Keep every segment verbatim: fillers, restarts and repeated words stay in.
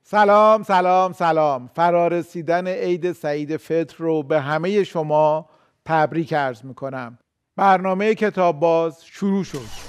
سلام سلام سلام. فرارسیدن عید سعید فطر رو به همه شما تبریک عرض میکنم. برنامه کتاب باز شروع شد.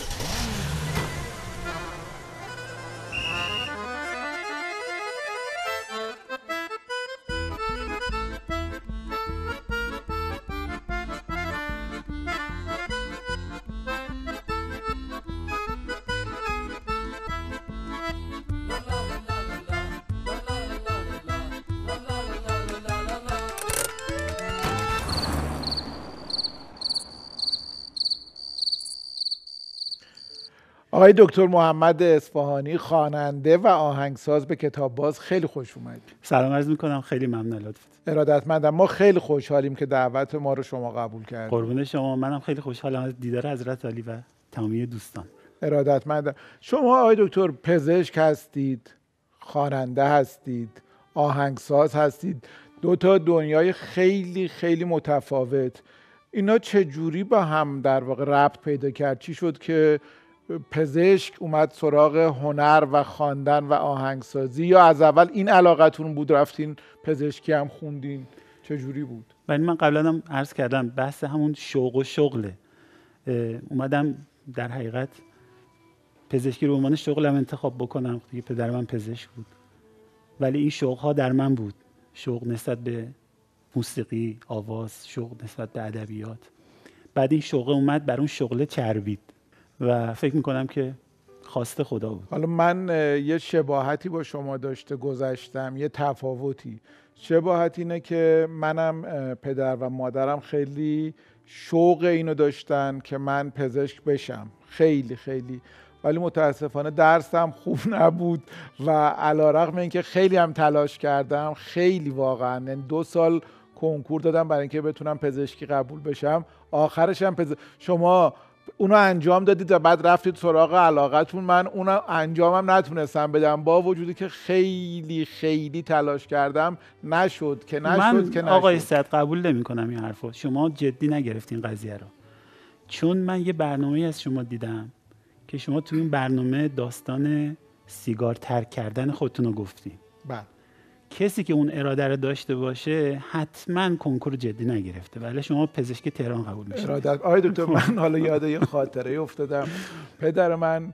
آقای دکتر محمد اصفهانی، خواننده و آهنگساز، به کتاب باز خیلی خوش اومدید. سلام عرض میکنم، خیلی ممنون لطفت. ارادتمندم. ما خیلی خوشحالیم که دعوت ما رو شما قبول کردید. قربون شما. منم خیلی خوشحالم از دیدار حضرت عالی و تمامی دوستان. ارادتمندم. شما آقای دکتر پزشک هستید، خواننده هستید، آهنگساز هستید، دو تا دنیای خیلی خیلی متفاوت. اینا چه جوری با هم در واقع ربط پیدا کرد؟ چی شد که پزشک اومد سراغ هنر و خواندن و آهنگسازی، یا از اول این علاقتون بود رفتین پزشکی هم خوندین؟ چه جوری بود؟ ولی من قبلا هم عرض کردم بحث همون شوق و شغله. اومدم در حقیقت پزشکی رو به عنوان شغلم انتخاب بکنم. دیگه پدر من پزشک بود، ولی این شوق ها در من بود. شوق نسبت به موسیقی، آواز، شوق نسبت به ادبیات. بعد این شوق اومد بر اون شغله چربید و فکر میکنم که خواسته خدا بود. حالا من یه شباهتی با شما داشته گذشتم، یه تفاوتی. شباهت اینه که منم پدر و مادرم خیلی شوق اینو داشتن که من پزشک بشم، خیلی خیلی، ولی متاسفانه درسم خوب نبود و علیرغم اینکه خیلی هم تلاش کردم، خیلی واقعا، یعنی دو سال کنکور دادم برای اینکه بتونم پزشکی قبول بشم، آخرش هم پزشک. شما اونو انجام دادید و بعد رفتید سراغ علاقتون. من اونو انجامم نتونستم بدم، با وجودی که خیلی خیلی تلاش کردم. نشد که نشد من که نشد. آقای سعد قبول نمی کنم این حرفو. شما جدی نگرفتین قضیه رو. چون من یه برنامه از شما دیدم که شما تو این برنامه داستان سیگار ترک کردن خودتون رو گفتین. بله. کسی که اون اراده رو داشته باشه حتما کنکور جدی نگرفته، ولی شما پزشک تهران قبول میشید. ارادت. آقای دکتر، من حالا یاد یه خاطره افتادم. پدر من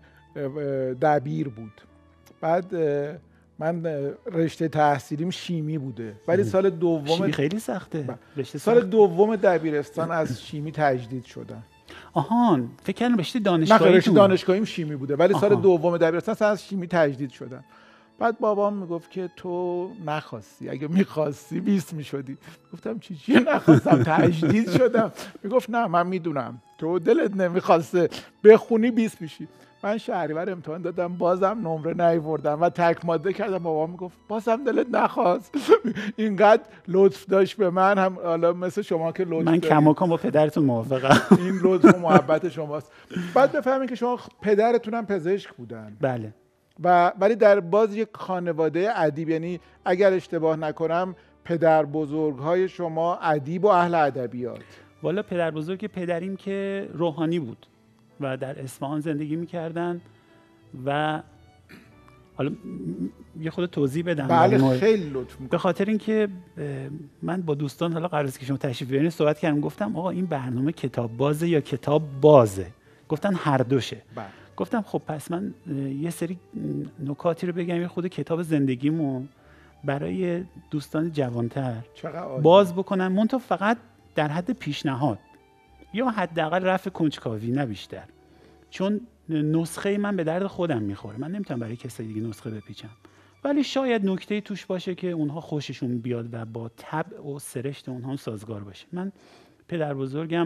دبیر بود، بعد من رشته تحصیلیم شیمی بوده، ولی سال دوم شیمی خیلی سخته. رشته سال سخت. دوم دبیرستان از شیمی تجدید شدم. آهان، فکر کردم رشته دانشگاهی. نه، رشته دانشگاهیم شیمی بوده، ولی سال دوم دبیرستان از شیمی تجدید شدم. بعد بابام میگفت که تو نخواستی، اگه میخواستی بیست میشدی. گفتم چی چیه نخواستم، تجدید شدم. میگفت نه من میدونم تو دلت نمیخواسته بخونی بیست میشی. من شهریور امتحان دادم، بازم نمره نیاوردم و تک ماده کردم. بابام میگفت بازم دلت نخواست. اینقدر لطف داشت به من، هم حالا مثل شما که لطف من کماکان با پدرتون موافقم. این لطف و محبت شماست. بعد بفهمین که شما پدرتون هم پزشک بودن. بله. و ولی در باز یک خانواده ادیب، یعنی اگر اشتباه نکنم پدر بزرگهای شما ادیب و اهل ادبیات. والا پدر بزرگ پدریم که روحانی بود و در اصفهان زندگی میکردن و حالا یه خود توضیح بدم. بله خیلی لطف میکنم. به خاطر اینکه من با دوستان حالا قرار است که شما تشریف بیارین صحبت کردم، گفتم آقا این برنامه کتاب بازه یا کتاب بازه؟ گفتن هر دوشه. بله. گفتم خب پس من یه سری نکاتی رو بگم، یه خود کتاب زندگیمو برای دوستان جوانتر باز بکنم، منتها فقط در حد پیشنهاد یا حداقل رفع کنجکاوی، نه بیشتر. چون نسخه من به درد خودم میخوره، من نمیتونم برای کسی دیگه نسخه بپیچم، ولی شاید نکته‌ای توش باشه که اونها خوششون بیاد و با طبع و سرشت اونها سازگار باشه. من پدر بزرگم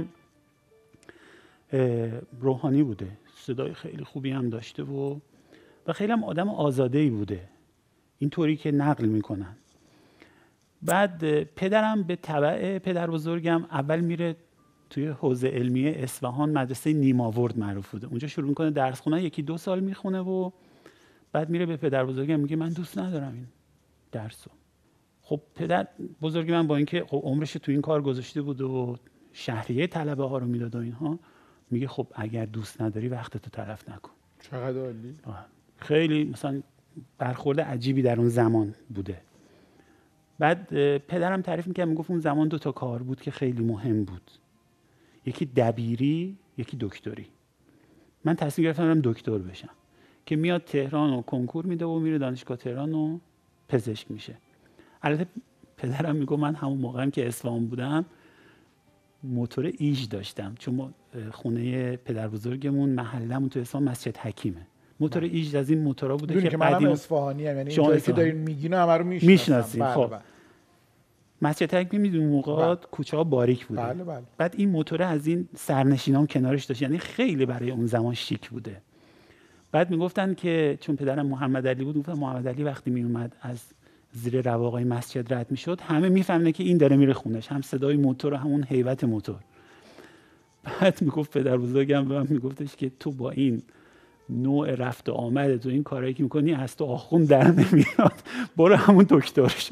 روحانی بوده، صدای خیلی خوبی هم داشته و و خیلی هم آدم آزاده‌ای بوده، اینطوری که نقل میکنن. بعد پدرم به تبع پدر بزرگم اول میره توی حوزه علمیه اصفهان، مدرسه نیماورد معروف بوده، اونجا شروع میکنه درس خوندن، یکی دو سال میخونه و بعد میره به پدر بزرگم میگه من دوست ندارم این درسو. خب پدر بزرگ من با اینکه خب عمرش تو این کار گذاشته بود و شهریه طلبه ها رو میداد و اینها، میگه خب اگر دوست نداری وقتتو تلف نکن. چقدر عالی. خیلی مثلا برخورد عجیبی در اون زمان بوده. بعد پدرم تعریف می‌کرد، میگفت اون زمان دو تا کار بود که خیلی مهم بود، یکی دبیری، یکی دکتری. من تصمیم گرفتم برم دکتر بشم که میاد تهران و کنکور میده و میره دانشگاه تهران و پزشک میشه. البته پدرم میگه من همون موقع هم که اصفهان بودم موتور ایژ داشتم، چون ما خونه پدر بزرگمون محلمون تو اصفهان مسجد حکیمه. موتور ایژ از این موتورا بوده که که منم اصفهانی ام، یعنی اینجایی که دارین میگین همه رو میشناسیم. خب مسجد حکیم میدون موقع کوچه‌ها باریک بوده. بله بله. بعد این موتور از این سرنشینام کنارش داشت، یعنی خیلی برای اون زمان شیک بوده. بعد میگفتن که چون پدرم محمد علی بود، گفتن محمد علی وقتی میومد از زیر رواقای مسجد رد میشد همه میفهمن که این داره میره خونش، هم صدای موتور و همون هیبت موتور. بعد میگفت پدر بزرگم به من میگفتش که تو با این نوع رفت و آمد تو این کارایی که میکنی از تو آخون در نمیاد، برو همون دکتر شو.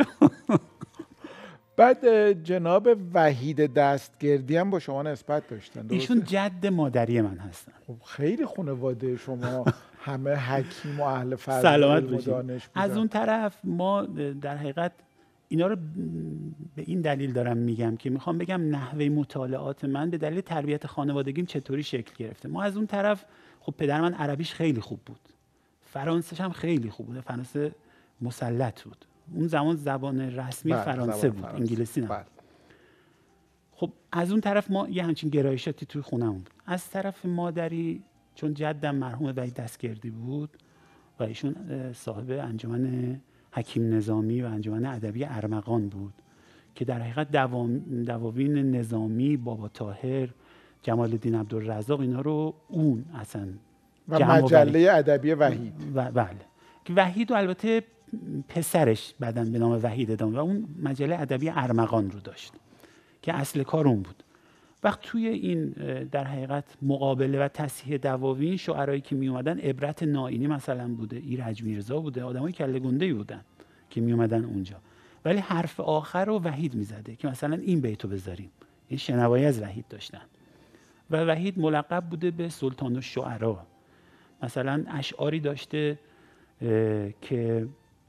بعد جناب وحید دستگردی هم با شما نسبت داشتن، درسته؟ ایشون جد مادری من هستن. خب خیلی خانواده شما همه حکیم و اهل فرض سلامت علم و دانش بودن. از اون طرف ما در حقیقت اینا رو به این دلیل دارم میگم که میخوام بگم نحوه مطالعات من به دلیل تربیت خانوادگیم چطوری شکل گرفته. ما از اون طرف خب پدر من عربیش خیلی خوب بود، فرانسه‌ش هم خیلی خوب بود، فرانسه مسلط بود. اون زمان زبان رسمی بله، فرانسه زبان بود، فرانسه. انگلیسی نه. بله. خب از اون طرف ما یه همچین گرایشاتی توی خونمون بود. از طرف مادری چون جدم مرحوم وحید دستگردی بود و ایشون صاحب انجمن حکیم نظامی و انجمن ادبی ارمغان بود که در حقیقت دواوین نظامی، بابا طاهر، جمال الدین عبدالرزاق اینا رو اون اصلا و مجله ادبی وحید و بله که وحید و البته پسرش بعداً به نام وحید ادامه و اون مجله ادبی ارمغان رو داشت که اصل کار اون بود. وقت توی این در حقیقت مقابله و تصحیح دواوین شعرایی که می اومدن عبرت نائینی مثلا بوده، ایرج میرزا بوده، آدمای کله گنده بودن که می اومدن اونجا، ولی حرف آخر رو وحید میزده که مثلا این بیتو بذاریم. این شنوایی از وحید داشتن و وحید ملقب بوده به سلطان الشعرا. مثلا اشعاری داشته که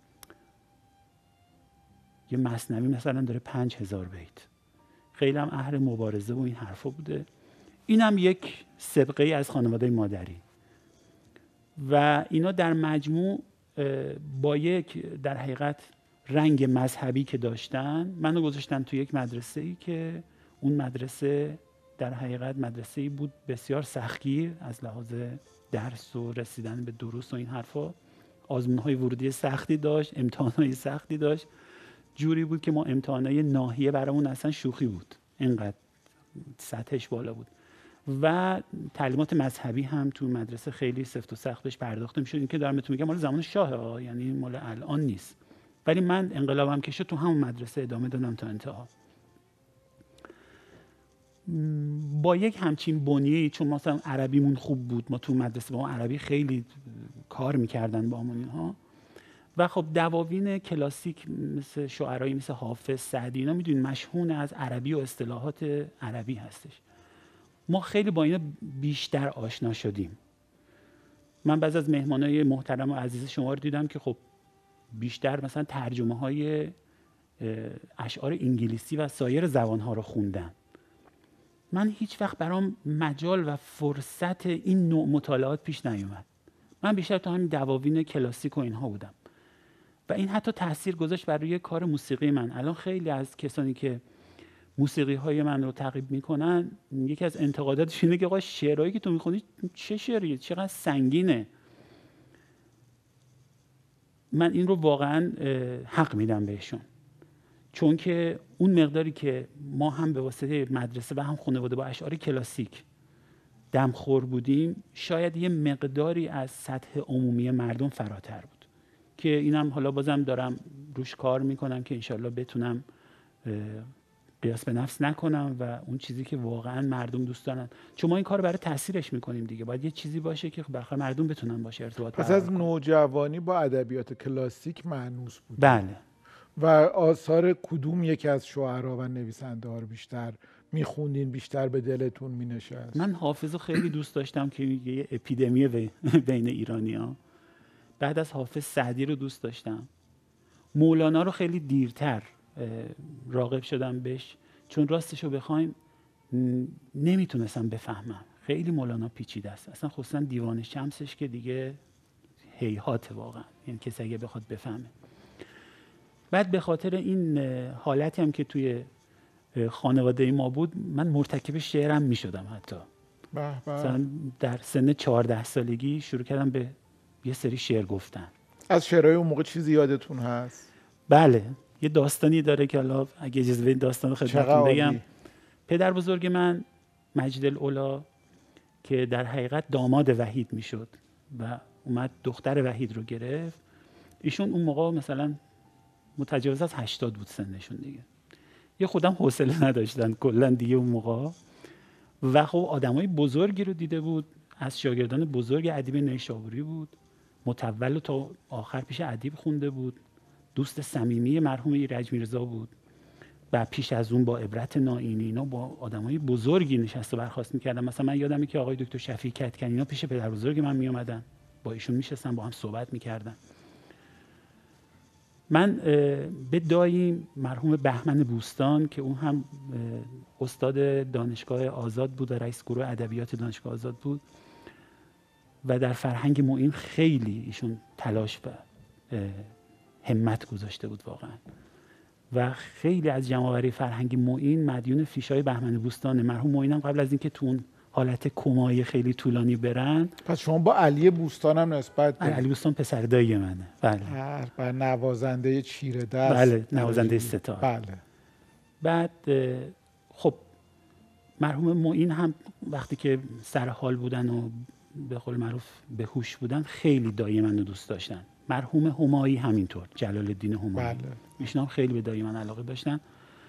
یه مثنوی مثلا داره پنج هزار بیت، خیلی هم اهل مبارزه و این حرفا بوده. اینم یک سابقه ای از خانواده مادری و اینا در مجموع با یک در حقیقت رنگ مذهبی که داشتن منو گذاشتن تو یک مدرسه ای که اون مدرسه در حقیقت مدرسه ای بود بسیار سختگیر از لحاظ درس و رسیدن به دروس و این حرفا. آزمون‌های ورودی سختی داشت، امتحان‌های سختی داشت. جوری بود که ما امتحانای ناحیه برامون اصلا شوخی بود، اینقدر سطحش بالا بود و تعلیمات مذهبی هم تو مدرسه خیلی سفت و سخت بهش پرداخته میشد. این که دارم بهتون میگم مال زمان شاه ها، یعنی مال الان نیست. ولی من انقلابم که شد تو همون مدرسه ادامه دادم تا انتها با یک همچین بنیه‌ای، چون مثلا عربیمون خوب بود، ما تو مدرسه با ما عربی خیلی کار میکردن با همون ها و خب دواوین کلاسیک مثل شعرایی مثل حافظ، سعدی اینا میدونین مشهون از عربی و اصطلاحات عربی هستش. ما خیلی با اینا بیشتر آشنا شدیم. من بعضی از مهمانای محترم و عزیز شما رو دیدم که خب بیشتر مثلا ترجمه های اشعار انگلیسی و سایر زبانها رو خوندن. من هیچ وقت برام مجال و فرصت این نوع مطالعات پیش نیومد. من بیشتر تو همین دواوین کلاسیک و اینها بودم و این حتی تاثیر گذاشت بر روی کار موسیقی من. الان خیلی از کسانی که موسیقی های من رو تعقیب میکنن یکی از انتقاداتش اینه که آقا شعرهایی که تو میخونی چه شعریه، چقدر سنگینه. من این رو واقعا حق میدم بهشون، چون که اون مقداری که ما هم به واسطه مدرسه و هم خانواده با اشعار کلاسیک دمخور بودیم شاید یه مقداری از سطح عمومی مردم فراتر بود که اینم حالا بازم دارم روش کار میکنم که انشالله بتونم قیاس به نفس نکنم و اون چیزی که واقعا مردم دوست دارن، چون ما این کار برای تاثیرش میکنیم دیگه، باید یه چیزی باشه که بالاخره مردم بتونن باشه ارتباط پس از نوجوانی با ادبیات کلاسیک مانوس بود. بله. و آثار کدوم یکی از شاعرها و نویسنده ها رو بیشتر میخوندین، بیشتر به دلتون مینشست؟ من حافظو خیلی دوست داشتم که یه اپیدمی بین ایرانی‌ها. بعد از حافظ سعدی رو دوست داشتم. مولانا رو خیلی دیرتر راغب شدم بهش، چون راستش رو بخوایم نمیتونستم بفهمم، خیلی مولانا پیچیده است. اصلا خصوصا دیوان شمسش که دیگه هیهات واقعا، یعنی کسی اگه بخواد بفهمه. بعد به خاطر این حالتی هم که توی خانواده ما بود، من مرتکب شعرم میشدم. حتی مثلا در سن چهارده سالگی شروع کردم به یه سری شعر گفتن. از شعرهای اون موقع چیزی یادتون هست؟ بله، یه داستانی داره که حالا اگه اجازه بدید داستان خدمتتون بگم. پدر بزرگ من مجد العلا که در حقیقت داماد وحید میشد و اومد دختر وحید رو گرفت، ایشون اون موقع مثلا متجاوز از هشتاد بود سنشون دیگه. یه خودم حوصله نداشتن کلا دیگه اون موقع، و خب آدمای بزرگی رو دیده بود، از شاگردان بزرگ ادیب نیشابوری بود، متول تا آخر پیش ادیب خونده بود، دوست صمیمی مرحوم ایرج میرزا بود و پیش از اون با عبرت نائینی اینا با آدمای بزرگی نشست و برخاست می‌کردن. مثلا من یادمه که آقای دکتر شفیع کدکنی اینا پیش پدر بزرگ من میومدن، با ایشون میشستن، با هم صحبت می‌کردن. من به داییم مرحوم بهمن بوستان که اون هم استاد دانشگاه آزاد بود و رئیس گروه ادبیات دانشگاه آزاد بود و در فرهنگ معین خیلی ایشون تلاش و همت گذاشته بود واقعا، و خیلی از جمع‌آوری فرهنگ معین مدیون فیشای بهمن بوستان. مرحوم معین هم قبل از اینکه تو اون حالت کمایی خیلی طولانی برن. پس شما با علی بوستان هم نسبت دارید؟ علی بوستان پسر دایی منه. بله. بله، نوازنده چیره دست. بله، نوازنده ستار. بله. بعد خب مرحوم معین هم وقتی که سر حال بودن و به قول معروف به هوش بودن خیلی دایی منو دوست داشتن. مرحوم همایی همینطور، جلال الدین همایی. بله. ایشون هم خیلی به دایی من علاقه داشتن.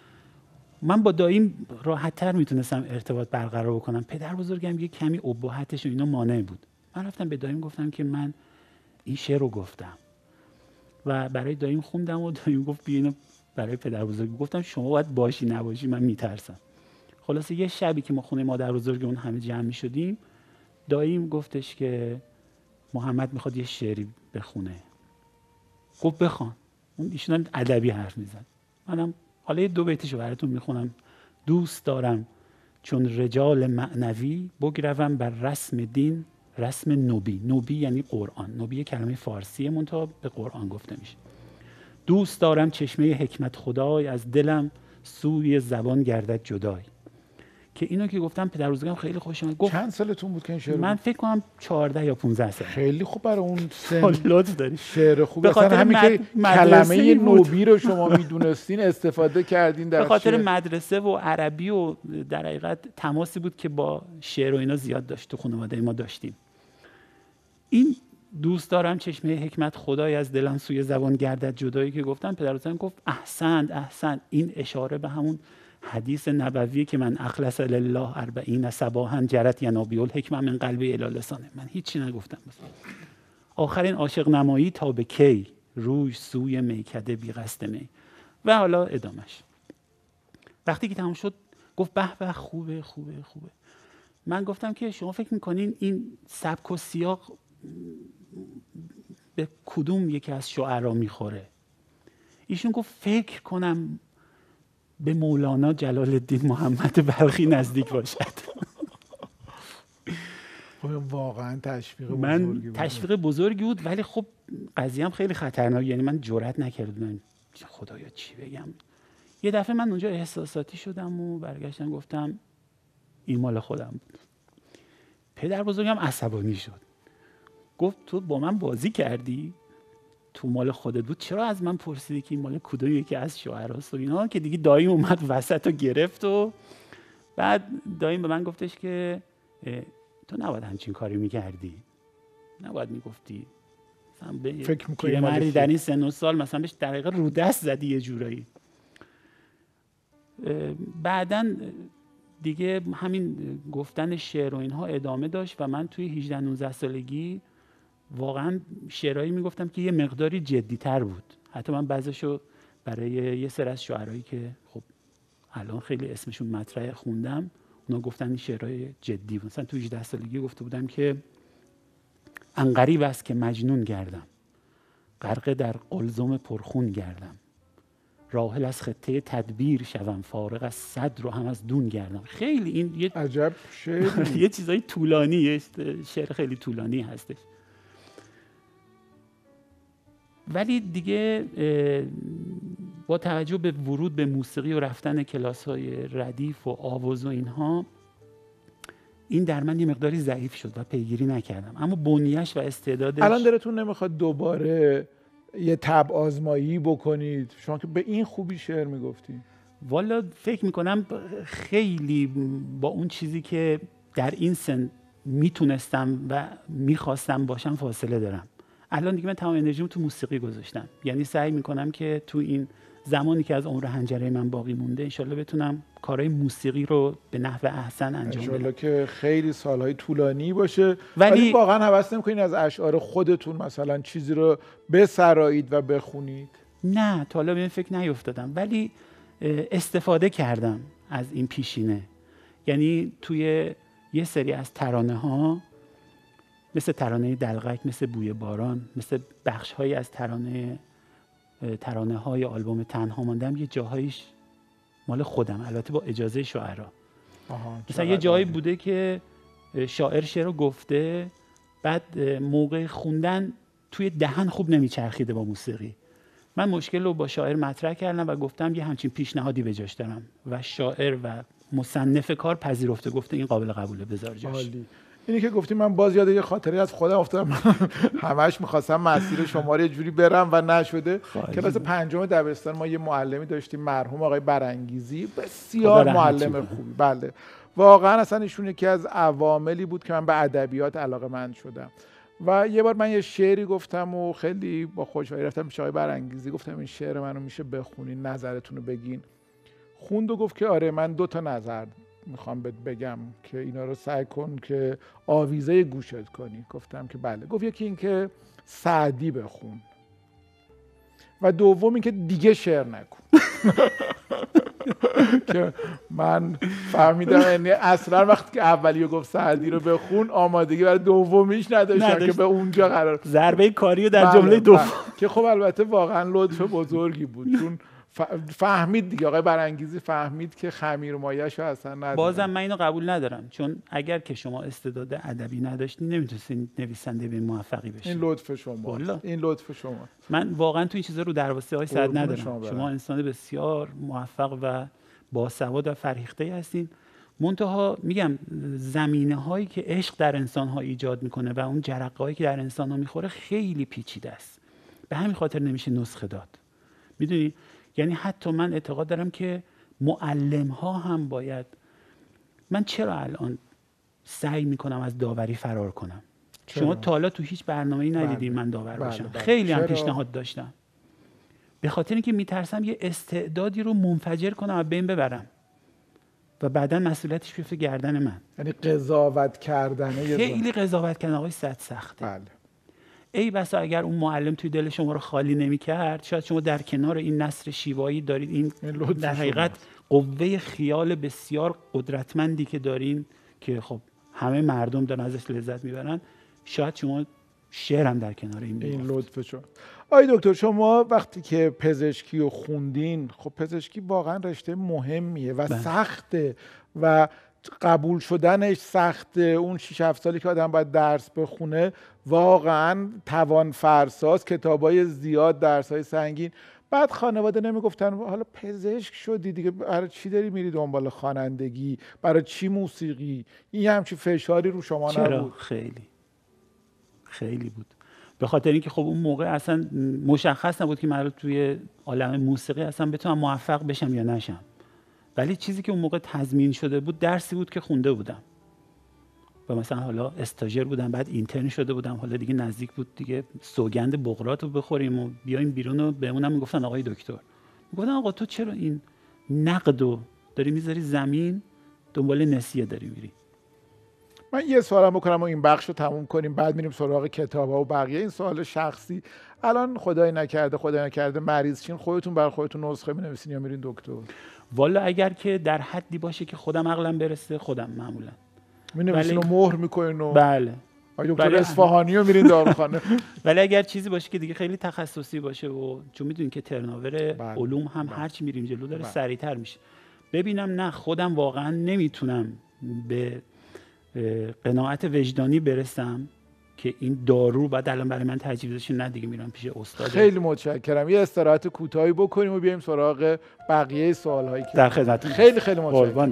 من با داییم راحت‌تر میتونستم ارتباط برقرار بکنم. پدر بزرگم یه کمی ابهتش و اینا مانع بود. من رفتم به داییم گفتم که من این شعر رو گفتم و برای داییم خوندم و داییم گفت بیا اینو برای پدر بزرگ. گفتم شما باید باشی نباشی من میترسم. خلاصه یه شبی که ما خونه مادر بزرگ اون همه جمع میشدیم، داییم گفتش که محمد میخواد یه شعری بخونه. گفت بخوان. اون ایشون هم ادبی حرف میزد. منم حالا یه دو بیتشو براتون میخونم. دوست دارم چون رجال معنوی بگروم بر رسم دین، رسم نبی. نبی یعنی قرآن. نبی کلمه فارسیه منتها به قرآن گفته میشه. دوست دارم چشمه حکمت خدای از دلم سوی زبان گردد جدای. که اینو که گفتم پدر بزرگم خیلی خوشش اومد. گفت چند سالتون بود که این شعر؟ من فکر کنم چهارده یا پانزده سال. خیلی خوب برای اون سن. لطف داری. شعر خوب. اصلا همین که کلمه نوبی رو شما میدونستین استفاده کردین در به خاطر شعر. مدرسه و عربی و در حقیقت تماسی بود که با شعر و اینا زیاد داشت تو خانواده ما داشتیم. این دوست دارم چشمه حکمت خدای از دلم سوی زبان گردد جدایی که گفتم، پدر بزرگم گفت احسنت احسنت. این اشاره به همون حدیث نبوی که من اخلص لله اربعین صباحا جرت ینابیع الحکمه من قلبی الی لسانه. من هیچی نگفتم. آخرین عاشق نمایی تا به کی، روی سوی میکده بی قصد می. و حالا ادامش. وقتی که تمام شد گفت به به خوبه خوبه خوبه. من گفتم که شما فکر میکنین این سبک و سیاق به کدوم یکی از شعرا میخوره؟ ایشون گفت فکر کنم به مولانا جلال الدین محمد بلخی نزدیک باشد. واقعا تشویق بزرگی من بود. تشویق بزرگی بود، ولی خب قضیه هم خیلی خطرناک. یعنی من جرئت نکردم خدایا چی بگم. یه دفعه من اونجا احساساتی شدم و برگشتم گفتم این مال خودم بود. پدر بزرگم عصبانی شد. گفت تو با من بازی کردی؟ تو مال خودت بود، چرا از من پرسیدی که این مال کدوم یکی از شاعراست و اینا؟ که دیگه داییم اومد وسط و گرفت و بعد داییم به من گفتش که تو نباید همچین کاری میکردی، نباید میگفتی. فکر میکنی مردی در این سن و سال مثلا بهش در حقیقت رو دست زدی یه جورایی. بعدن دیگه همین گفتن شعر و اینها ادامه داشت و من توی هجده نوزده سالگی واقعا شعرهایی میگفتم که یه مقداری جدی‌تر بود. حتی من بعضیشو برای یه سری از شاعرایی که خب الان خیلی اسمشون مطرحه خوندم، اونا گفتن این شعرهای جدی بود. مثلا تو هجده سالگی گفته بودم که انقریب است که مجنون گردم غرق در قلزم پرخون گردم، راحل از خطه تدبیر شوم، فارغ از صد رو هم از دون گردم. خیلی این یه عجب شعر یه چیزای طولانی، شعر خیلی طولانی هستش. ولی دیگه با توجه به ورود به موسیقی و رفتن کلاس‌های ردیف و آواز و اینها، این در من یه مقداری ضعیف شد و پیگیری نکردم. اما بنیه‌اش و استعدادش. الان دلتون نمیخواد دوباره یه تب آزمایی بکنید؟ شما که به این خوبی شعر میگفتی. والا فکر میکنم خیلی با اون چیزی که در این سن میتونستم و میخواستم باشم فاصله دارم. الان دیگه من تمام انرژیمو تو موسیقی گذاشتم. یعنی سعی میکنم که تو این زمانی که از عمر حنجره من باقی مونده انشالله بتونم کارهای موسیقی رو به نحو احسن انجام بدم. انشالله که خیلی سالهای طولانی باشه. ولی, ولی واقعا هوس نمی‌کنید از اشعار خودتون مثلا چیزی رو بسرایید و بخونید؟ نه، تا حالا به این فکر نیفتادم، ولی استفاده کردم از این پیشینه. یعنی توی یه سری از ترانه ها، مثل ترانه دلغک، مثل بوی باران، مثل بخش هایی از ترانه ترانه های آلبوم تنها ماندم، یه جاهایش مال خودم، البته با اجازه شاعرها. مثلا یه جایی بوده که شاعر شعر رو گفته، بعد موقع خوندن توی دهن خوب نمیچرخیده با موسیقی. من مشکل رو با شاعر مطرح کردم و گفتم یه همچین پیشنهادی به جاش دارم و شاعر و مصنف کار پذیرفته، گفته این قابل قبوله، بذار جاش. اینی که گفتیم من باز یاد یه خاطره از خودم افتادم. همش می‌خواستم مسیر شما رو یه جوری برم و نشده. کلاس پنجم دبستان ما یه معلمی داشتیم مرحوم آقای برانگیزی، بسیار معلم خوبی. بله واقعا اصلا ایشون یکی از عواملی بود که من به ادبیات علاقه‌مند شدم. و یه بار من یه شعری گفتم و خیلی با خوشحالی رفتم پیش آقای برانگیزی، گفتم این شعر منو میشه بخونین، نظرتون رو بگین. خوند و گفت که آره من دو تا نظر میخوام بهت بگم که اینا رو سعی کن که آویزه گوشت کنی. گفتم که بله. گفت یکی این که سعدی بخون و دوم این که دیگه شعر نکن. که من فهمیدم یعنی اصلا وقتی که اولیو گفت سعدی رو بخون آمادگی برای دومیش نداشتم که به اونجا قرار ضربه کاری رو در جمله دوم. که خب البته واقعا لطف بزرگی بود، چون فهمید دیگه، آقای برانگیزی فهمید که خمیر مایه‌شو اصلا نداره. بازم من اینو قبول ندارم، چون اگر که شما استعداد ادبی نداشتین نمیتونستین نویسنده به موفقی بشین. این لطف شما، این لطف شما. من واقعا تو این چیزا رو درباسته های صد ندارم. شما, شما انسان بسیار موفق و باسواد و فرهیخته هستین. منتها میگم زمینه هایی که عشق در انسان ها ایجاد میکنه و اون جرقه هایی که در انسان ها میخوره خیلی پیچیده است. به همین خاطر نمیشه نسخه داد. میدونی؟ یعنی حتی من اعتقاد دارم که معلم ها هم باید، من چرا الان سعی میکنم از داوری فرار کنم؟ چرا؟ شما تا حالا تو هیچ برنامه‌ای ندیدین من داور باشم. بله بله. خیلی هم پیشنهاد داشتم، به خاطر اینکه میترسم یه استعدادی رو منفجر کنم و بین ببرم و بعداً مسئولیتش بیفته گردن من. یعنی قضاوت کردنه، خیلی قضاوت کردن آقای صد سخته. بله. ای بسا اگر اون معلم توی دل شما رو خالی نمی‌کرد، شاید شما در کنار این نثر شیوایی دارید، این در حقیقت قوه خیال بسیار قدرتمندی که دارین که خب همه مردم دارن ازش لذت میبرن، شاید شما شعرم در کنار این این لطف شما. آقای دکتر شما وقتی که پزشکی رو خوندین، خب پزشکی واقعا رشته مهمیه و بله. سخته و قبول شدنش سخته. اون شش هفت سالی که آدم باید درس بخونه واقعا توان فرساز، کتابای زیاد، درسای سنگین. بعد خانواده نمیگفتن حالا پزشک شدی دیگه برای چی داری میری دنبال خوانندگی، برای چی موسیقی؟ این همچین فشاری رو شما چرا؟ نبود؟ خیلی خیلی بود، به خاطر اینکه خب اون موقع اصلا مشخص نبود که من توی عالم موسیقی اصلا بتونم موفق بشم یا نشم. ولی چیزی که اون موقع تضمین شده بود درسی بود که خونده بودم و مثلا حالا استاژر بودم، بعد اینترن شده بودم، حالا دیگه نزدیک بود دیگه سوگند بقراط رو بخوریم و بیایم بیرون و بهمونم میگفتن آقای دکتر. میگفتن آقا تو چرا این نقدو داری میذاری زمین، دنبال نسیه داری میری؟ من یه سوالم بکنم و این بخش رو تموم کنیم، بعد میریم سراغ کتاب‌ها و بقیه. این سوال شخصی، الان خدای نکرده خدای نکرده مریض شین، خودتون بر خودتون نسخه می‌نویسین یا میرین دکتر؟ والا اگر که در حدی باشه که خودم عقلم برسه خودم معمولا می‌نویسین و مهر می‌کنین و بله. آقای دکتر اصفهانی رو میرین داروخانه. ولی اگر چیزی باشه که دیگه خیلی تخصصی باشه و چون میدونین که ترناور بله. علوم هم بله. هرچی میریم جلو داره بله. سریعتر میشه، ببینم نه خودم واقعا نمیتونم به قناعت وجدانی برسم که این دارو بعد الان برای من تجویزش، نه دیگه میرم پیش استاد. خیلی متشکرم. یه استراحت کوتاهی بکنیم و بیایم سراغ بقیه سوال‌هایی که در خدمتتون. خیلی خیلی متشکرم.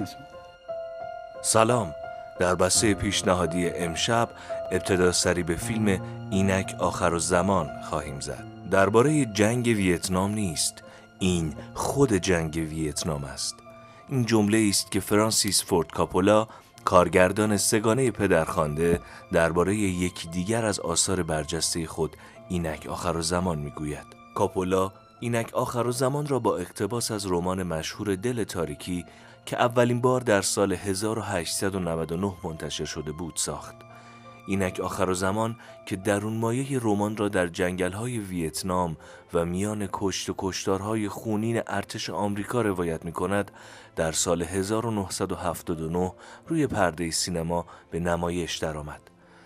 سلام. در بسته پیشنهادی امشب ابتدا سری به فیلم اینک آخرالزمان خواهیم زد. درباره جنگ ویتنام نیست، این خود جنگ ویتنام است. این جمله است که فرانسیس فورد کاپولا، کارگردان سگانه پدرخوانده، درباره یکی دیگر از آثار برجسته خود اینک آخرالزمان میگوید. کاپولا اینک آخرالزمان را با اقتباس از رمان مشهور دل تاریکی که اولین بار در سال هزار و هشتصد و نود و نه منتشر شده بود ساخت. اینک آخرالزمان که درون مایه رمان را در جنگل‌های ویتنام و میان کشت و کشتارهای خونین ارتش آمریکا روایت می‌کند، در سال هزار و نهصد و هفتاد و نه روی پرده سینما به نمایش درآمد.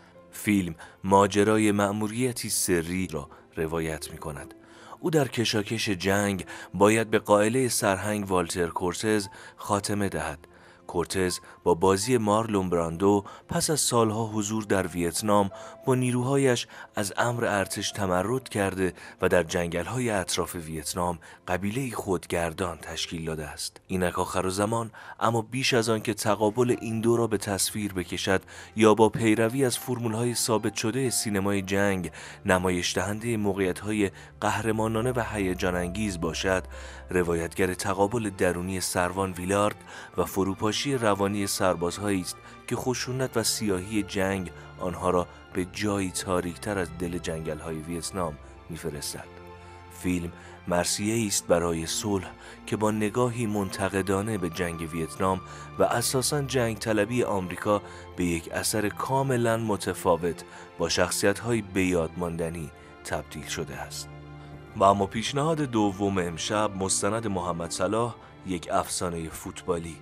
فیلم ماجرای مأموریتی سری را روایت می‌کند. او در کشاکش جنگ باید به قائله سرهنگ والتر کورتز خاتمه دهد. کورتز با بازی مارلون براندو پس از سالها حضور در ویتنام با نیروهایش از امر ارتش تمرد کرده و در جنگل‌های اطراف ویتنام قبیله خودگردان تشکیل داده است. اینک آخرالزمان اما بیش از آن که تقابل این دو را به تصویر بکشد یا با پیروی از فرمول‌های ثابت شده سینمای جنگ نمایش دهنده موقعیت‌های قهرمانانه و هیجان انگیز باشد، روایتگر تقابل درونی سروان ویلارد و فروپاشی روانی سربازهایی است که خشونت و سیاهی جنگ آنها را به جایی تاریک‌تر از دل جنگل‌های ویتنام می‌فرستد. فیلم مرثیه‌ای است برای صلح که با نگاهی منتقدانه به جنگ ویتنام و اساساً جنگ طلبی آمریکا به یک اثر کاملاً متفاوت با شخصیت‌های بیادماندنی تبدیل شده است. و اما پیشنهاد دوم امشب مستند محمد صلاح، یک افسانه فوتبالی.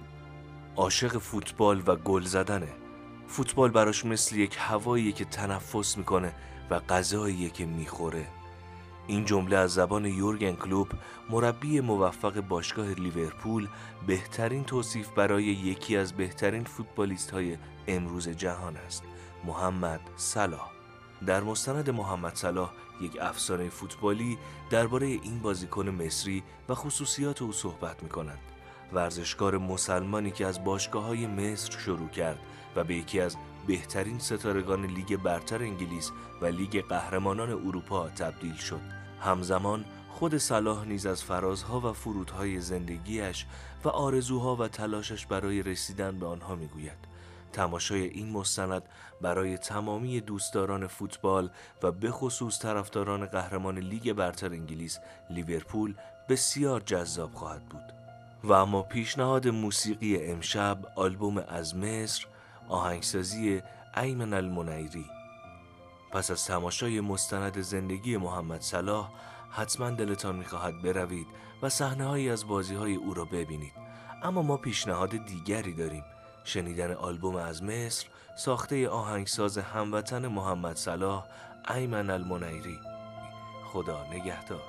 عاشق فوتبال و گل زدنه. فوتبال براش مثل یک هواییه که تنفس میکنه و غذاییه که میخوره. این جمله از زبان یورگن کلوپ، مربی موفق باشگاه لیورپول، بهترین توصیف برای یکی از بهترین فوتبالیست های امروز جهان است، محمد صلاح. در مستند محمد صلاح، یک افسانه فوتبالی، درباره این بازیکن مصری و خصوصیات او صحبت می‌کنند. ورزشکار مسلمانی که از باشگاه‌های مصر شروع کرد و به یکی از بهترین ستارگان لیگ برتر انگلیس و لیگ قهرمانان اروپا تبدیل شد. همزمان خود صلاح نیز از فرازها و فرودهای زندگیش و آرزوها و تلاشش برای رسیدن به آنها می‌گوید. تماشای این مستند برای تمامی دوستداران فوتبال و به خصوص طرفداران قهرمان لیگ برتر انگلیس لیورپول بسیار جذاب خواهد بود. و اما پیشنهاد موسیقی امشب آلبوم از مصر، آهنگسازی ایمن المنیری. پس از تماشای مستند زندگی محمد صلاح حتما دلتان می‌خواهد بروید و صحنه‌هایی از بازی‌های او را ببینید. اما ما پیشنهاد دیگری داریم: شنیدن آلبوم از مصر ساخته آهنگساز هموطن محمد صلاح، ایمن المنیری. خدا نگهدار.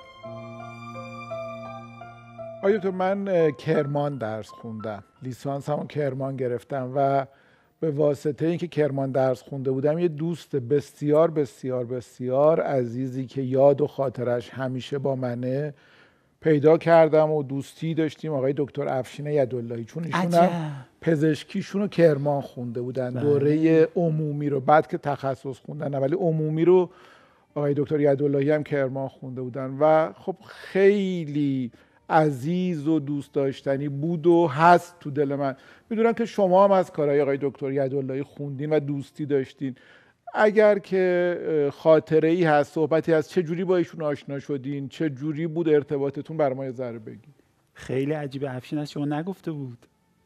آیا تو من کرمان درس خوندم، لیسانس همون کرمان گرفتم و به واسطه اینکه کرمان درس خونده بودم یه دوست بسیار بسیار بسیار عزیزی که یاد و خاطرش همیشه با منه پیدا کردم و دوستی داشتیم، آقای دکتر افشین یداللهی، چون ایشون هم پزشکیشون رو کرمان خونده بودن، دوره عمومی رو، بعد که تخصص خوندن ولی عمومی رو آقای دکتر یداللهی هم کرمان خونده بودن و خب خیلی عزیز و دوست داشتنی بود و هست تو دل من. میدونم که شما هم از کارهای آقای دکتر یداللهی خوندین و دوستی داشتین. اگر که خاطره ای هست، صحبتی هست، چه جوری با ایشون آشنا شدین، چه جوری بود ارتباطتون، برای ما یه ذره بگید. خیلی عجیبه، افشین از شما نگفته بود.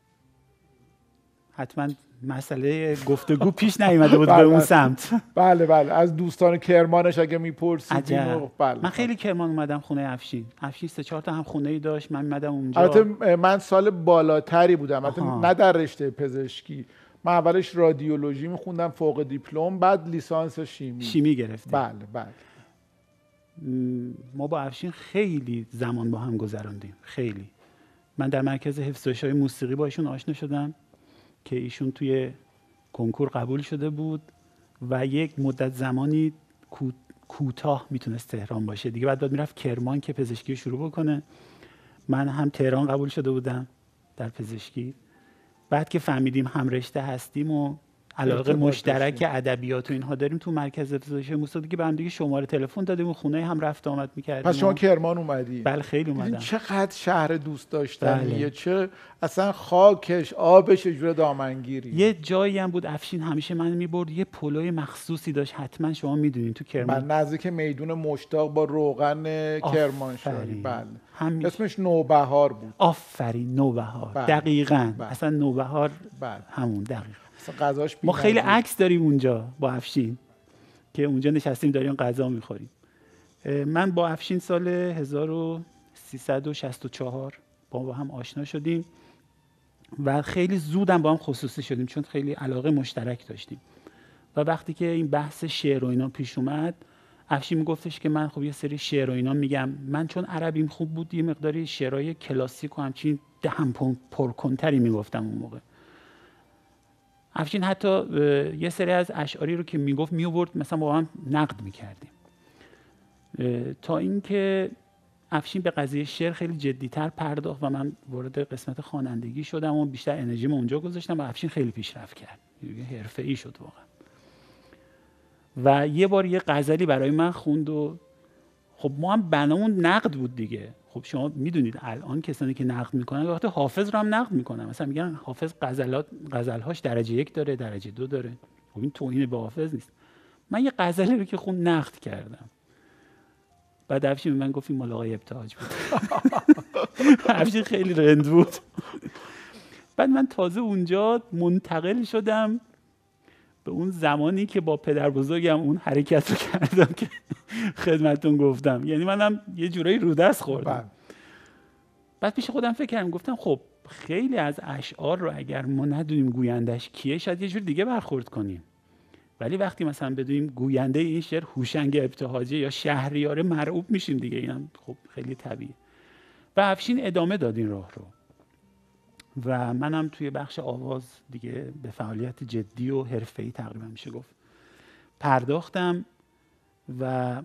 حتما مسئله گفتگو پیش نیامده بود به اون سمت. بله بله، از دوستان کرمانش اگه میپرسیدین. بله. من خیلی کرمان اومدم خونه افشین. افشین سه چهار تا هم خونه‌ای داشت، من اومدم اونجا. البته من سال بالاتری بودم، البته نه در رشته پزشکی. من اولش رادیولوژی میخوندم فوق دیپلم، بعد لیسانس شیمی شیمی گرفتم. بله بله. ما با افشین خیلی زمان با هم گذراندیم، خیلی. من در مرکز حفظ و اشاعه موسیقی با ایشون آشنا شدم که ایشون توی کنکور قبول شده بود و یک مدت زمانی کوتاه میتونست تهران باشه دیگه، بعد باید میرفت کرمان که پزشکی شروع بکنه. من هم تهران قبول شده بودم در پزشکی، بعد که فهمیدیم هم رشته هستیم و علاقه مشترک ادبیات و اینها داریم، تو مرکز پزشکی موسیقی که به هم دیگه شماره تلفن دادیم و خونه هم رفت آمد می‌کردیم. پس شما کرمان اومدی؟ بله خیلی اومدم. چقدر شهر دوست داشتنیه، بله. چه اصلا خاکش آبش جور دامنگیری. یه جایی هم بود افشین همیشه من میبرد، یه پلوی مخصوصی داشت، حتما شما میدونین تو کرمان. بله، نزدیک میدون مشتاق با روغن کرمانشاهی. بله. همیشه. اسمش نوبهار بود. آفرین، نوبهار. بله. دقیقاً. بله. اصلا نوبهار بله. همون دقیقاً. غذاش ما خیلی عکس داریم اونجا با افشین که اونجا نشستیم داریم غذا میخوریم. من با افشین سال هزار و سیصد و شصت و چهار با, با هم آشنا شدیم و خیلی زودم با هم خصوصی شدیم چون خیلی علاقه مشترک داشتیم. و وقتی که این بحث شعر و اینا پیش اومد، افشین میگفتش که من خب یه سری شعر و اینا میگم. من چون عربیم خوب بود یه مقداری شعرهای کلاسیک و همچین دهن پرکنتری میگفتم اون موقع. افشین حتی یه سری از اشعاری رو که میگفت میآورد مثلا با هم نقد میکردیم، تا اینکه افشین به قضیه شعر خیلی جدی‌تر پرداخت و من وارد قسمت خوانندگی شدم و بیشتر انرژیمو اونجا گذاشتم و افشین خیلی پیشرفت کرد، حرفه‌ای شد واقعا. و یه بار یه غزلی برای من خوند و خب ما هم بنامون نقد بود دیگه. خب شما میدونید الان کسانی که نقد میکنن وقتی حافظ رو هم نقد میکنن، مثلا میگن حافظ غزلات غزلهاش درجه یک داره، درجه دو داره. خب این توهین به حافظ نیست. من یه غزلی رو که خوند نقد کردم، بعد افشین به من گفت این مال آقای ابتهاج بود. افشین خیلی رند بود. بعد من تازه اونجا منتقل شدم به اون زمانی که با پدر بزرگم اون حرکت رو کردم که خدمتتون گفتم، یعنی منم یه جورایی رو دست خوردم. بعد پیش خودم فکر کردم، گفتم خب خیلی از اشعار رو اگر ما ندونیم گویندش کیه شاید یه جور دیگه برخورد کنیم، ولی وقتی مثلا بدونیم گوینده این شعر هوشنگ ابتهاجی یا شهریار مرعوب میشیم دیگه، اینم خب خیلی طبیعیه. و افشین ادامه داد این راه رو و منم توی بخش آواز دیگه به فعالیت جدی و حرفه‌ای تقریبا میشه گفت پرداختم و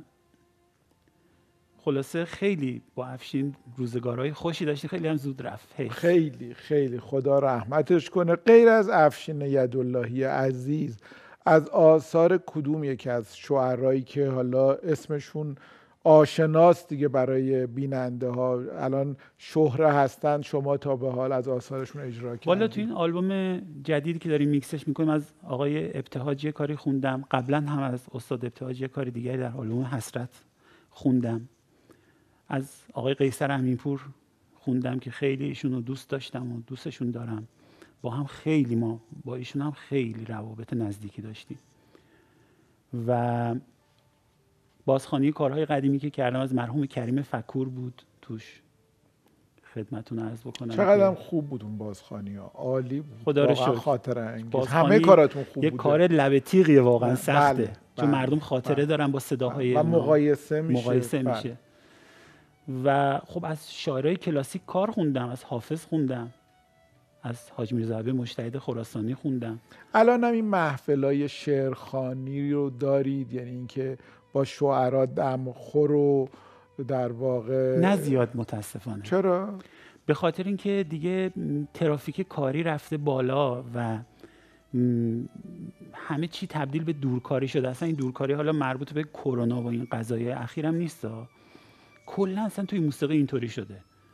خلاصه خیلی با افشین روزگارهای خوشی داشتیم. خیلی هم زود رفت. خیلی خیلی خدا رحمتش کنه. غیر از افشین یداللهی عزیز، از آثار کدوم یکی از شعرایی که حالا اسمشون آشناست دیگه برای بیننده ها الان شهره هستند، شما تا به حال از آثارشون اجرا کردید؟ والا تو این آلبوم جدیدی که داریم میکسش میکنیم از آقای ابتهاج یه کاری خوندم، قبلا هم از استاد ابتهاج یه کاری دیگری در آلبوم حسرت خوندم، از آقای قیصر امینپور خوندم که خیلی ایشون رو دوست داشتم و دوستشون دارم. با هم خیلی ما با ایشون هم خیلی روابط نزدیکی داشتیم. و بازخوانی کارهای قدیمی که کردم از مرحوم کریم فکور بود توش، خدمتتون عرض بکنم چقدر خوب بود اون بازخوانی ها، عالی بود، خدا رو شکر. خاطره انگیز، همه کاراتون خوب بود. یه کار لبه تیغیه واقعا، سخته. بله، چون بله، مردم خاطره بله، دارن با صداهای و مقایسه میشه, مقایسه بله. میشه. و خب از شاعرای کلاسیک کار خوندم، از حافظ خوندم، از حاج میرزا مجتهد خراسانی خوندم. الان هم این محفلای شعرخوانی رو دارید، یعنی اینکه با شعرا دم خور و در واقع نه زیاد متاسفانه. چرا؟ به خاطر اینکه دیگه ترافیک کاری رفته بالا و همه چی تبدیل به دورکاری شده. اصلا این دورکاری حالا مربوط به کرونا و این قضایای اخیرم نیست، کلا اصلا توی موسیقی اینطوری شده.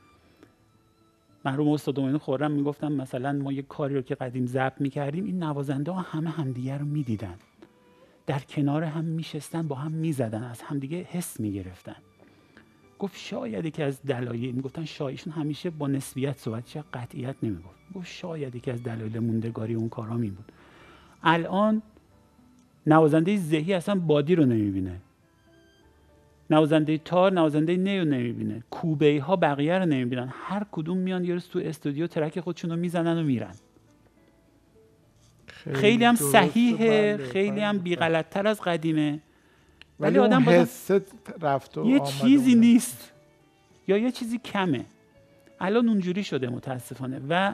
مرحوم استاد معین خرم میگفتم مثلا ما یه کاری رو که قدیم ضبط میکردیم، این نوازنده ها همه همدیگه رو میدیدن، در کنار هم میشستن، با هم میزدن، از همدیگه حس میگرفتن. گفت شاید یکی از دلایل، میگفتن شایشون همیشه با نسبیت صحبت، چه قطعیت نمیگفت، گفت شاید یکی از دلایل موندگاری اون کارا می بود. الان نوازنده ذهی اصلا بادی رو نمیبینه، نوازنده تار نوازنده نی رو نمیبینه، کوبه‌ای ها بقیه رو نمیبینن، هر کدوم میان یه روز تو استودیو ترک خودشون رو میزنن و میرن. خیلی, خیلی هم صحیحه، خیلی هم بی غلط‌تر از قدیمه، ولی آدم حس رفت و یه چیزی اونه. نیست یا یه چیزی کمه. الان اونجوری شده متاسفانه و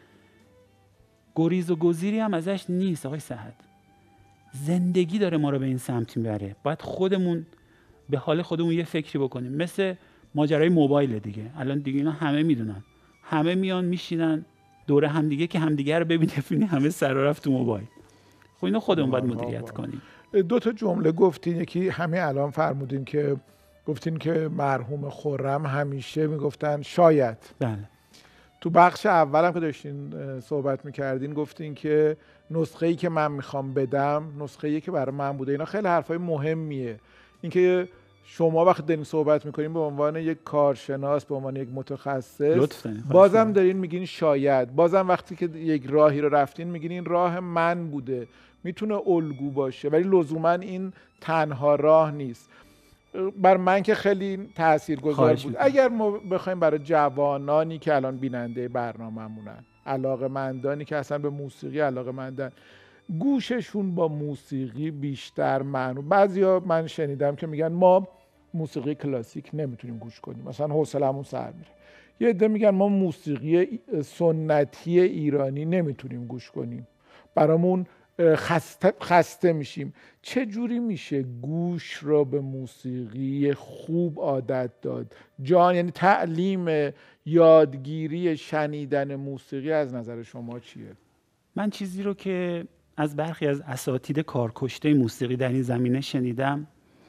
گریز و گزیری هم ازش نیست. آقای سعد، زندگی داره ما رو به این سمت میبره. باید خودمون به حال خودمون یه فکری بکنیم. مثل ماجرای موبایل دیگه، الان دیگه اینا همه میدونن، همه میان میشینن دور همدیگه که همدیگه رو ببینه، ببینی همه سر رفت تو موبایل. خب اینو خودمون باید مدیریت کنیم. دو تا جمله گفتین، یکی همین الان فرمودین که گفتین که مرحوم خرم همیشه میگفتن شاید. بله. تو بخش اولم که داشتین صحبت میکردین گفتین که نسخه‌ای که من میخوام بدم نسخه‌ای که برای من بوده. اینا خیلی حرفای مهمیه. اینکه شما وقتی دارین صحبت میکنین به عنوان یک کارشناس، به عنوان یک متخصص، بازم دارین میگین شاید. بازم وقتی که یک راهی رو رفتین میگین این راه من بوده. میتونه الگو باشه ولی لزوما این تنها راه نیست. بر من که خیلی تاثیرگذار بود. اگر ما بخوایم برای جوانانی که الان بیننده برنامه‌مونن، علاقه‌مندانی که اصلا به موسیقی علاقه‌مندن، گوششون با موسیقی بیشتر معنی. بعضیا من شنیدم که میگن ما موسیقی کلاسیک نمیتونیم گوش کنیم، مثلا حوصله‌مون سر میره. یه عده میگن ما موسیقی سنتی ایرانی نمیتونیم گوش کنیم، برامون خسته, خسته میشیم. چه جوری میشه گوش را به موسیقی خوب عادت داد؟ جان، یعنی تعلیم، یادگیری شنیدن موسیقی از نظر شما چیه؟ من چیزی رو که از برخی از اساتید کارکشته موسیقی در این زمینه شنیدم،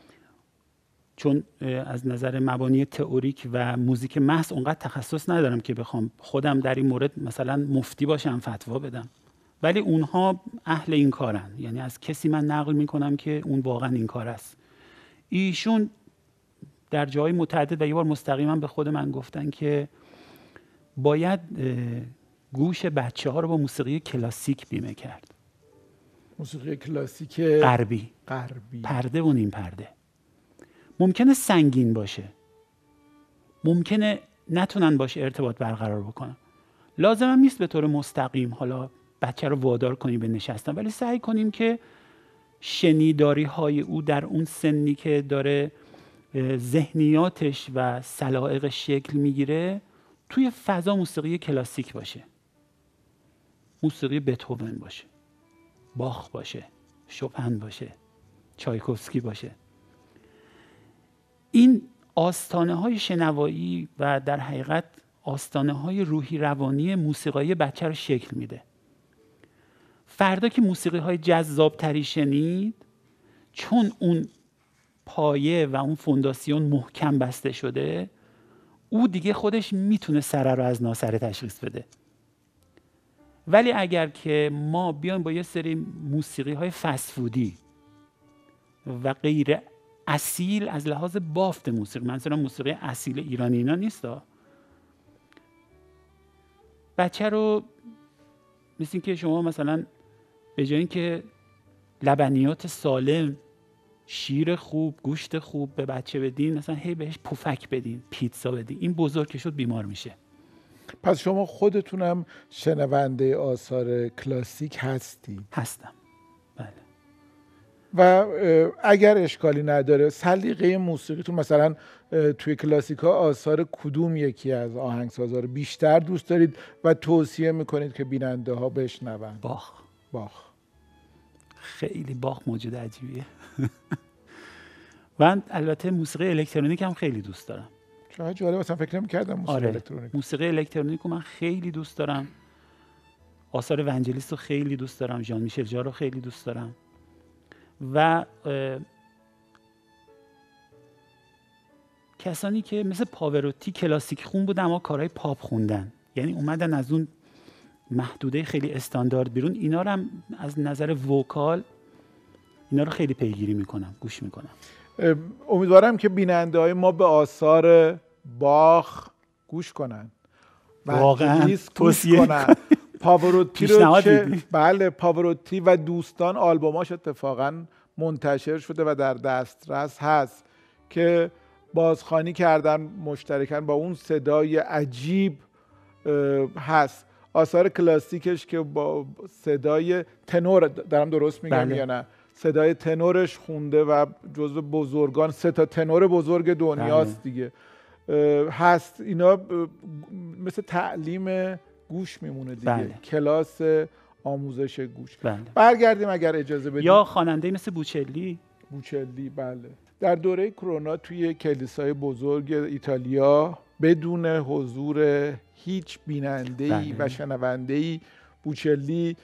چون از نظر مبانی تئوریک و موزیک محض اونقدر تخصص ندارم که بخوام خودم در این مورد مثلا مفتی باشم فتوا بدم، ولی اونها اهل این کارن. یعنی از کسی من نقل میکنم که اون واقعا این کار است. ایشون در جای متعدد و یه بار مستقیما به خود من گفتن که باید گوش بچه ها رو با موسیقی کلاسیک بیمه کرد. موسیقی کلاسیک غربی غربی پرده و نیم پرده. ممکنه سنگین باشه، ممکنه نتونن باشه ارتباط برقرار بکنن، لازم هم نیست به طور مستقیم حالا بچه رو وادار کنیم به نشستن، ولی سعی کنیم که شنیداری های او در اون سنی که داره ذهنیاتش و سلایقش شکل میگیره توی فضا موسیقی کلاسیک باشه، موسیقی بتهوون باشه، باخ باشه، شوپن باشه، چایکوفسکی باشه. این آستانه های شنوایی و در حقیقت آستانه های روحی روانی موسیقایی بچه رو شکل میده. فردا که موسیقی های جذاب تری شنید، چون اون پایه و اون فونداسیون محکم بسته شده، او دیگه خودش میتونه سره رو از ناسره تشخیص بده. ولی اگر که ما بیایم با یه سری موسیقی های فسفودی و غیر اصیل از لحاظ بافت موسیقی، منظورم موسیقی اصیل ایرانی اینا نیست، بچه رو مثل این که شما مثلا به جای اینکه لبنیات سالم، شیر خوب، گوشت خوب به بچه بدین، مثلا هی بهش پفک بدین، پیتزا بدین، این بزرگ که شد بیمار میشه. پس شما خودتونم شنونده آثار کلاسیک هستی؟ هستم، بله. و اگر اشکالی نداره سلیقه موسیقیتون مثلا توی کلاسیک ها آثار کدوم یکی از آهنگسازا رو بیشتر دوست دارید و توصیه میکنید که بیننده ها بشنون؟ باخ. باخ خیلی باخ موجود عجیبیه. من البته موسیقی الکترونیک هم خیلی دوست دارم. چه جالب، اصلا فکر نمی‌کردم موسیقی آره. الکترونیک. موسیقی الکترونیک رو من خیلی دوست دارم. آثار ونجلیست رو خیلی دوست دارم، ژان میشل ژار رو خیلی دوست دارم. و کسانی که مثل پاوروتی کلاسیک خون بودن اما کارهای پاپ خوندن، یعنی اومدن از اون محدوده خیلی استاندارد بیرون، اینا رو هم از نظر وکال اینا رو خیلی پیگیری میکنم، گوش میکنم. امیدوارم که بیننده های ما به آثار باخ گوش کنن، واقعا گوش کنن. پاوروتی رو چه بله پاوروتی و دوستان آلبوماش اتفاقا منتشر شده و در دسترس هست که بازخوانی کردن مشترکاً با اون صدای عجیب هست. آثار کلاسیکش که با صدای تنور، دارم درست میگم بله. یا نه، صدای تنورش خونده و جزو بزرگان، سه تا تنور بزرگ دنیاست دیگه. هست اینا مثل تعلیم گوش میمونه دیگه. بله. کلاس آموزش گوش. بله. برگردیم اگر اجازه بدید. یا خواننده مثل بوچلی. بوچلی بله. در دوره کرونا توی کلیسای بزرگ ایتالیا بدون حضور هیچ بیننده‌ای بله. و شنونده‌ای بوچلی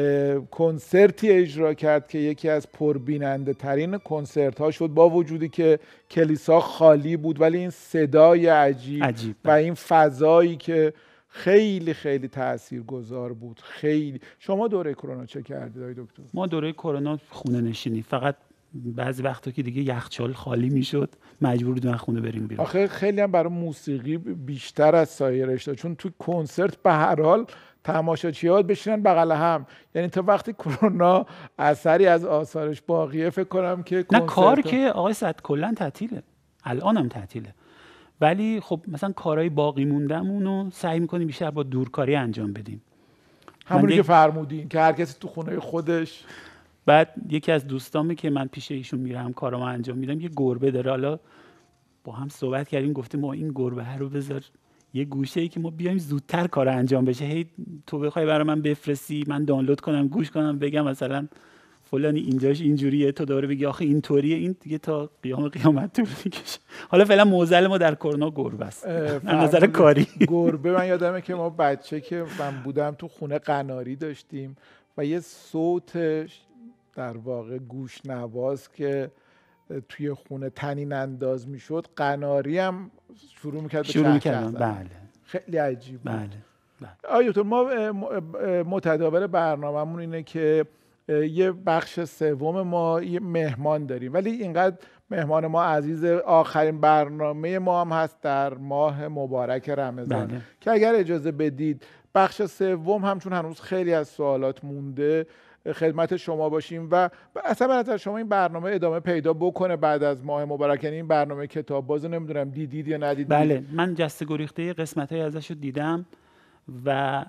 کنسرتی اجرا کرد که یکی از پربیننده ترین کنسرت ها شد، با وجودی که کلیسا خالی بود، ولی این صدای عجیب, عجیب و این فضایی که خیلی خیلی تاثیرگذار بود. خیلی. شما دوره کرونا چه کردید آقای دکتر؟ ما دوره کرونا خونه نشینی، فقط بعضی وقتا که دیگه یخچال خالی میشد مجبور بودیم خونه بریم بیرون. آخه خیلی هم برای موسیقی بیشتر از سایرش داشت، چون تو کنسرت به هر حال تماشاچی‌ها بشینن بغل هم، یعنی تا وقتی کرونا اثری از آثارش باقیه فکر کنم که نه کار که آقای سعد کلا تعطیله، الان هم تعطیله، ولی خب مثلا کارهای باقی مونده‌مون رو سعی می‌کنیم بیشتر با دورکاری انجام بدیم. همونی که فرمودین که هر کسی تو خونه خودش. بعد یکی از دوستامه که من پیش ایشون میرم کارامو انجام میدم، یه گربه داره، حالا با هم صحبت کردیم گفتیم ما این گربه رو بذار یه گوشه ای که ما بیایم زودتر کار انجام بشه، هی تو بخوای برای من بفرستی من دانلود کنم گوش کنم بگم مثلا فلانی اینجاش اینجوریه، تو دوره بگی آخه اینطوریه، این دیگه تا قیام قیامت طول میکشه. حالا فعلا موزل ما در کرونا گربه است از نظر کاری. گربه من یادمه که ما بچه که من بودم تو خونه قناری داشتیم و یه صوت در واقع گوش نواز که توی خونه تنین انداز میشد، قناری هم شروع میکرد شروع میکرد. بله خیلی عجیب. بله, بله. آقای دکتر ما متداول برنامه‌مون اینه که یه بخش سوم ما یه مهمان داریم، ولی اینقدر مهمان ما عزیز، آخرین برنامه ما هم هست در ماه مبارک رمضان. بله. که اگر اجازه بدید بخش سوم هم چون هنوز خیلی از سوالات مونده خدمت شما باشیم و اصلا به نظر شما این برنامه ادامه پیدا بکنه بعد از ماه مبارک، یعنی این برنامه کتاب باز نمیدونم دیدید یا ندیدید؟ بله من جسته گریخته قسمت‌های ازش رو دیدم و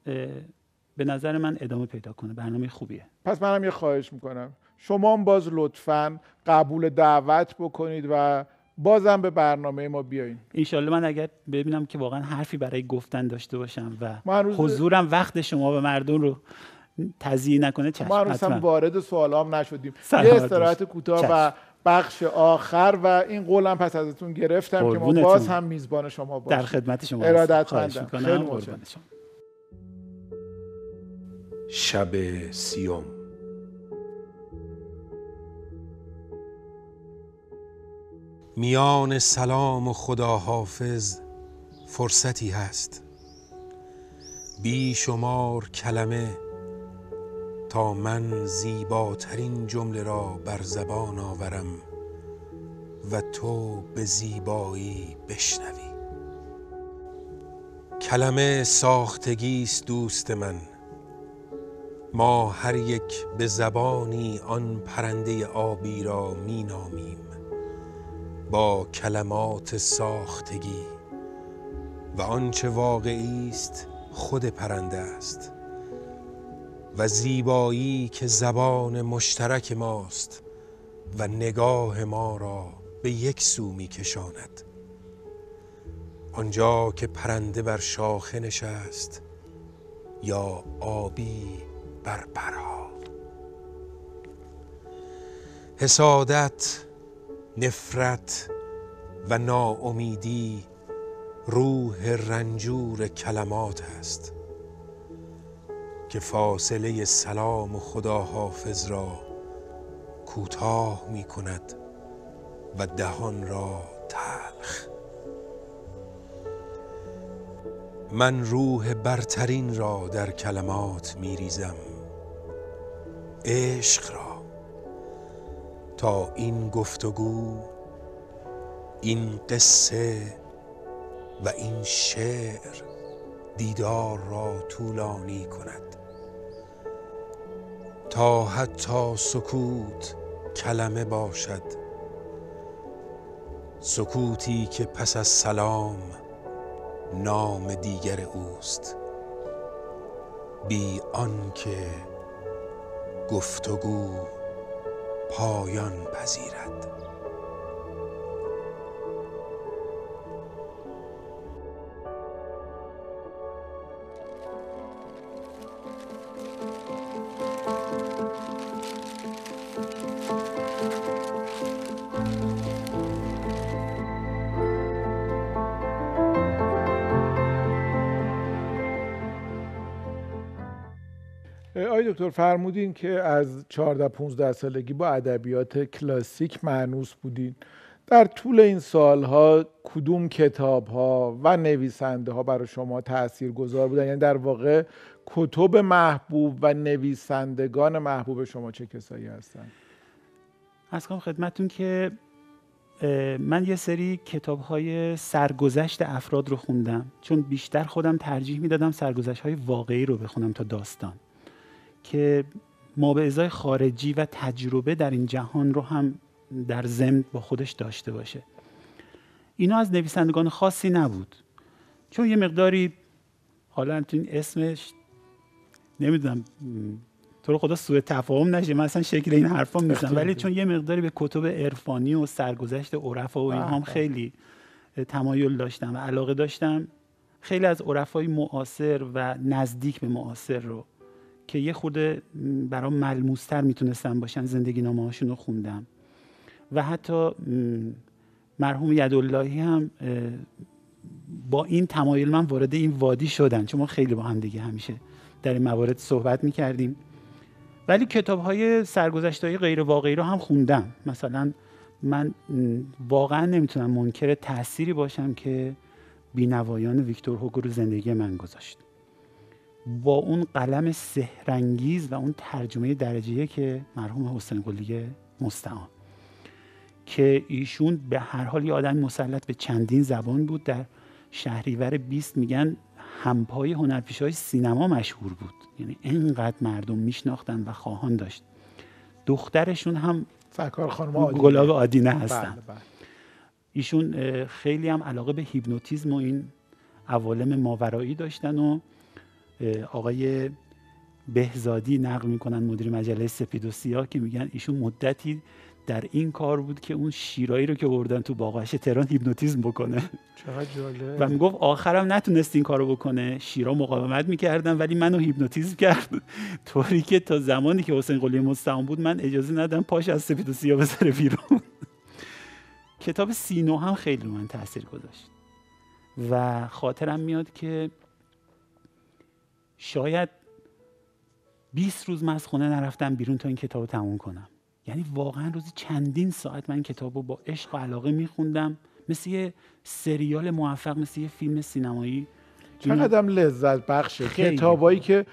به نظر من ادامه پیدا کنه، برنامه خوبیه. پس منم یه خواهش میکنم شما هم باز لطفاً قبول دعوت بکنید و بازم به برنامه ما بیاین. انشالله من اگر ببینم که واقعا حرفی برای گفتن داشته باشم و هنوز... حضورم وقت شما به مردم رو تضییع نکنه چشم. ما هنوز هم وارد سوالام نشدیم. یه استراحت کوتاه و بخش آخر و این قولم پس ازتون گرفتم که ما باز هم میزبان شما باشیم. در خدمت شما ارادتمندم. خیلی متشکرم. شب سیوم. میان سلام و خداحافظ فرصتی هست، بی شمار کلمه تا من زیباترین جمله را بر زبان آورم و تو به زیبایی بشنوی. کلمه ساختگیست دوست من، ما هر یک به زبانی آن پرنده آبی را می نامیم با کلمات ساختگی و آنچه واقعی است خود پرنده است و زیبایی که زبان مشترک ماست و نگاه ما را به یک سو می کشاند. آنجا که پرنده بر شاخه نشست یا آبی بر پرها. حسادت، نفرت و ناامیدی روح رنجور کلمات است که فاصله سلام و خداحافظ را کوتاه می کند و دهان را تلخ. من روح برترین را در کلمات می ریزم، عشق را، تا این گفتگو، این قصه و این شعر دیدار را طولانی کند، تا حتی سکوت کلمه باشد، سکوتی که پس از سلام نام دیگر اوست، بی آنکه گفتگو پایان پذیرد. آقای دکتر فرمودین که از چهارده پانزده سالگی با ادبیات کلاسیک مانوس بودین. در طول این سالها کدوم کتاب‌ها و نویسنده‌ها برای شما تاثیرگذار بودن؟ یعنی در واقع کتب محبوب و نویسندگان محبوب شما چه کسایی هستن؟ عرض کنم خدمتتون که من یه سری کتاب‌های سرگذشت افراد رو خوندم، چون بیشتر خودم ترجیح میدادم سرگذشت‌های واقعی رو بخونم تا داستان، که ما به ازای خارجی و تجربه در این جهان رو هم در ضمن با خودش داشته باشه. اینا از نویسندگان خاصی نبود، چون یه مقداری، حالا این اسمش نمیدونم تو رو خدا سوء تفاهم نشه، من اصلا شکل این حرفا میزنم، ولی چون یه مقداری به کتب عرفانی و سرگذشت عرفا و اینها هم خیلی تمایل داشتم و علاقه داشتم، خیلی از عرفای معاصر و نزدیک به معاصر رو که یه خورده برام ملموس‌تر میتونستن باشن زندگی نامه‌هاشون رو خوندم. و حتی مرحوم یداللهی هم با این تمایل من وارد این وادی شدن، چون ما خیلی با هم دیگه همیشه در این موارد صحبت میکردیم. ولی کتاب‌های سرگذشت‌های غیر واقعی رو هم خوندم. مثلا من واقعا نمیتونم منکر تأثیری باشم که بی‌نوایان ویکتور هوگو رو زندگی من گذاشت، با اون قلم سحرانگیز و اون ترجمه درجه‌ای که مرحوم حسین قلی مستعان، که ایشون به هر حال یه آدم مسلط به چندین زبان بود. در شهریور بیست میگن همپای هنرپیشه‌های سینما مشهور بود، یعنی اینقدر مردم میشناختن و خواهان داشت. دخترشون هم سرکار خانم آدینه. گلاب آدینه هستن. بله بله. ایشون خیلی هم علاقه به هیپنوتیزم و این عوالم ماورایی داشتن و آقای بهزادی نقل میکنن، مدیر مجله سپید و سیاه، که میگن ایشون مدتی در این کار بود که اون شیرایی رو که بردن تو باغوش تهران هیپنوتیزم بکنه. چقدر جالب. و میگفت آخرم نتونست این کارو بکنه، شیرا مقاومت میکردن ولی منو هیپنوتیزم کرد، طوری که تا زمانی که حسین قلی مستعان بود من اجازه ندادم پاش از سپید و سیاه بذاره بیرون. کتاب سینو هم خیلی رو من تاثیر گذاشت و خاطرم میاد که شاید بیست روز من از خونه نرفتم بیرون تا این کتاب رو تموم کنم. یعنی واقعا روزی چندین ساعت من این کتاب رو با عشق و علاقه میخوندم، مثل یه سریال موفق، مثل یه فیلم سینمایی. چقدر هم لذت بخشه کتابایی که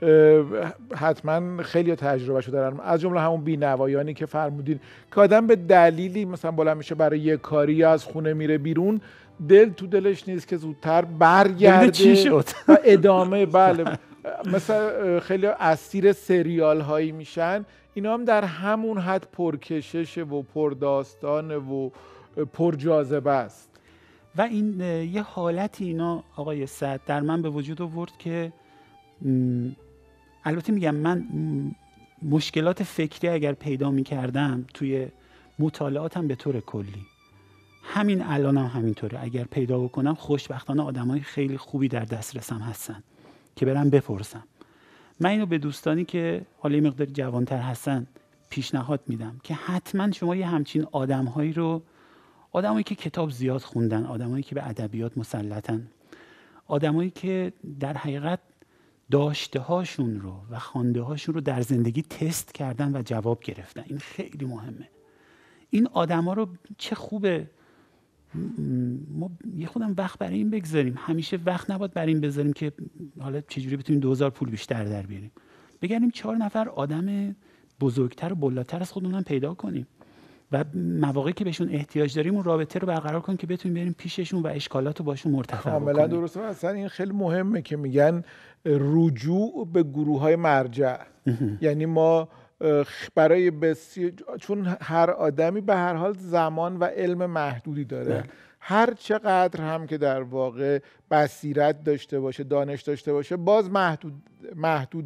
حتما خیلی تجربهشو دارن، از جمله همون بی‌نوایانی که فرمودین، که آدم به دلیلی مثلا بلند میشه برای یه کاری از خونه میره بیرون، دل تو دلش نیست که زودتر برگرده چی شد و ادامه. بله، مثلا خیلی اسیر سریال هایی میشن، اینا هم در همون حد پرکشش و پرداستان و پرجاذبه است. و این یه حالتی اینا آقای سعد در من به وجود آورد که البته میگم من مشکلات فکری اگر پیدا میکردم توی مطالعاتم به طور کلی، همین الانم هم همینطوره، اگر پیدا بکنم خوشبختانه آدمای خیلی خوبی در دسترسم هستن که برم بپرسم. من اینو به دوستانی که حالا یه مقدار جوانتر هستن پیشنهاد میدم که حتما شما یه همچین آدمهایی رو، آدمایی که کتاب زیاد خوندن، آدمایی که به ادبیات مسلطن، آدمایی که در حقیقت داشته هاشون رو و خوانده هاشون رو در زندگی تست کردن و جواب گرفتن، این خیلی مهمه. این آدما رو چه خوبه ما یه خودم وقت برای این بگذاریم، همیشه وقت نباید برای این بذاریم که حالا چجوری بتونیم دو هزار پول بیشتر در بیاریم. بگردیم چهار نفر آدم بزرگتر و بالاتر از خودمون پیدا کنیم و مواقعی که بهشون احتیاج داریم اون رابطه رو برقرار کنیم که بتونیم بریم پیششون و اشکالات رو باشون مرتفع بکنیم. کاملا درسته. اصلا این خیلی مهمه که میگن رجوع به گروه‌های مرجع. یعنی ما برای بسیار، چون هر آدمی به هر حال زمان و علم محدودی داره، بله. هر چقدر هم که در واقع بصیرت داشته باشه، دانش داشته باشه، باز محدود محدوده.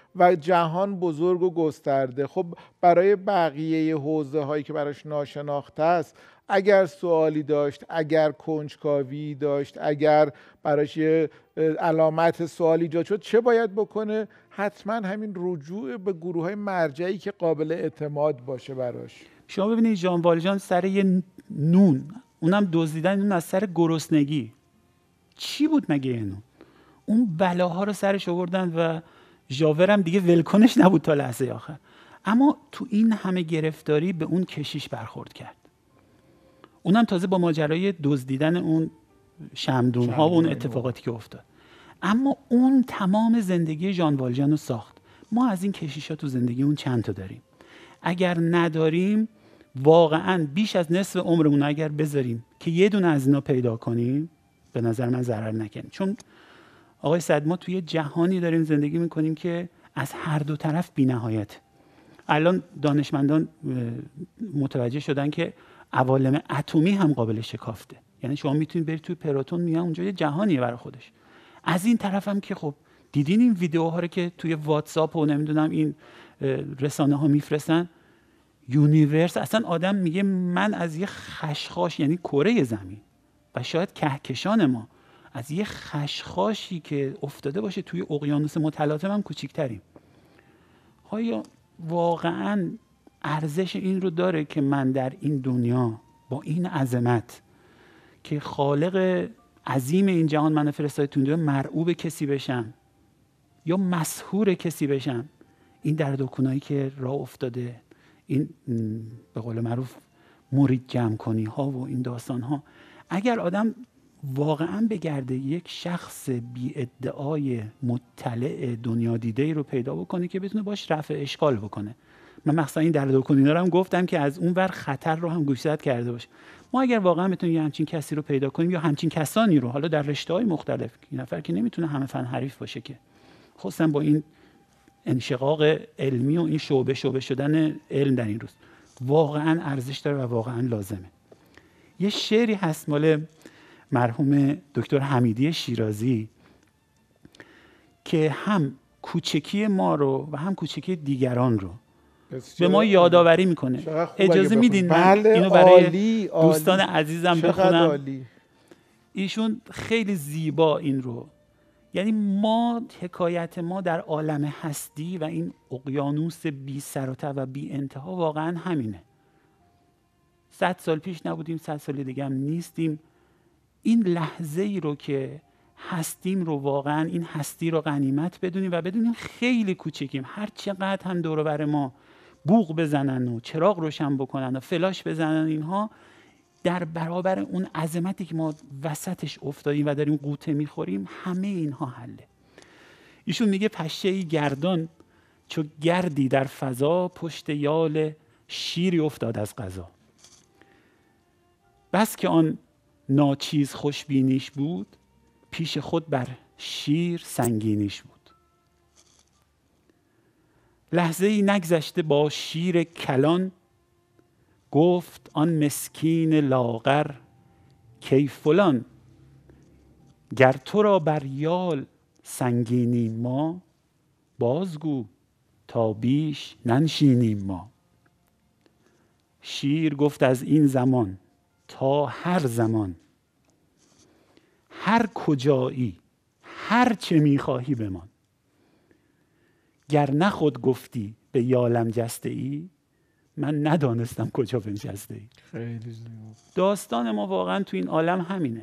و جهان بزرگ و گسترده. خب برای بقیه حوزه هایی که براش ناشناخته است، اگر سوالی داشت، اگر کنجکاوی داشت، اگر براش یه علامت سوالی ایجاد شد، چه باید بکنه؟ حتما همین رجوع به گروه های مرجعی که قابل اعتماد باشه براش. شما ببینید ژان والژان سر یه نون، اونم دزدیدن نون از سر گرسنگی، چی بود مگه این نون؟ اون بلاها رو سرش آوردن و ژاور هم دیگه ولکنش نبود تا لحظه آخر. اما تو این همه گرفتاری به اون کشیش برخورد کرد. اونم تازه با ماجرای دزدیدن اون شمدون ها و اون اتفاقاتی که افتاد. اما اون تمام زندگی ژان والژان رو ساخت. ما از این کشیشا تو زندگی اون چند تا داریم. اگر نداریم واقعا بیش از نصف عمرمون اگر بذاریم که یه دونه از اینا پیدا کنیم، به نظر من ضرر نکنیم. چون آقای سعد ما توی جهانی داریم زندگی میکنیم که از هر دو طرف بی‌نهایت. الان دانشمندان متوجه شدن که عوالم اتمی هم قابل شکافته. یعنی شما میتونید برید توی پروتون، میگن اونجا یه جهانیه برای خودش. از این طرف هم که خب دیدین این ویدیوها رو که توی واتساپ و نمیدونم این رسانه ها میفرستن، یونیورس، اصلا آدم میگه من از یه خشخاش، یعنی کره زمین و شاید کهکشان ما، از یه خشخاشی که افتاده باشه توی اقیانوس متلاطم هم کوچیک‌تریم. آیا واقعا ارزش این رو داره که من در این دنیا با این عظمت که خالق عظیم این جهان منو فرستاده تو دنیا مرعوب کسی بشم یا مسحور کسی بشم؟ این درد و کنایی که راه افتاده، این به قول معروف مرید جمع کنی ها و این داستان ها، اگر آدم واقعا بگرده یک شخص بی ادعای مطلع دنیا دیده رو پیدا بکنه که بتونه باش رفع اشکال بکنه. من مثلا این درد و کنینا رو هم گفتم که از اون ور خطر رو هم گوشزد کرده باشه. ما اگر واقعا بتونیم یه همچین کسی رو پیدا کنیم یا همچین کسانی رو، حالا در رشته‌های مختلف، این نفر که نمیتونه همه فن حریف باشه که، خصوصا با این انشقاق علمی و این شعبه شعبه شدن علم در این روز، واقعا ارزش داره و واقعا لازمه. یه شعری هست مال مرحوم دکتر حمیدی شیرازی که هم کوچکی ما رو و هم کوچکی دیگران رو به ما یادآوری میکنه. اجازه میدین من بله، اینو برای عالی، دوستان عالی. عزیزم بخونم؟ ایشون خیلی زیبا این رو، یعنی ما، حکایت ما در عالم هستی و این اقیانوس بی سر و ته و بی انتها واقعا همینه. صد سال پیش نبودیم، صد سال دیگه هم نیستیم. این لحظه ای رو که هستیم رو واقعا این هستی رو غنیمت بدونیم و بدونیم خیلی کوچکیم. هر چقدر هم دور و بر ما بوق بزنن و چراغ روشن بکنن و فلاش بزنن، اینها در برابر اون عظمتی که ما وسطش افتادیم و داریم قوطه میخوریم، همه اینها حله. ایشون میگه پشه گردان چو گردی در فضا، پشت یال شیری افتاد از قضا. بس که آن ناچیز خوشبینیش بود، پیش خود بر شیر سنگینیش بود. لحظه ای نگذشته با شیر کلان، گفت آن مسکین لاغر کی فلان. گر تو را بر یال سنگینیم ما، بازگو تا بیش ننشینیم ما. شیر گفت از این زمان تا هر زمان، هر کجایی هر چه میخواهی بمان. گر نه خود گفتی به یالم جسته ای، من ندانستم کجا بنشسته ای. خیلی زیبا. داستان ما واقعا تو این عالم همینه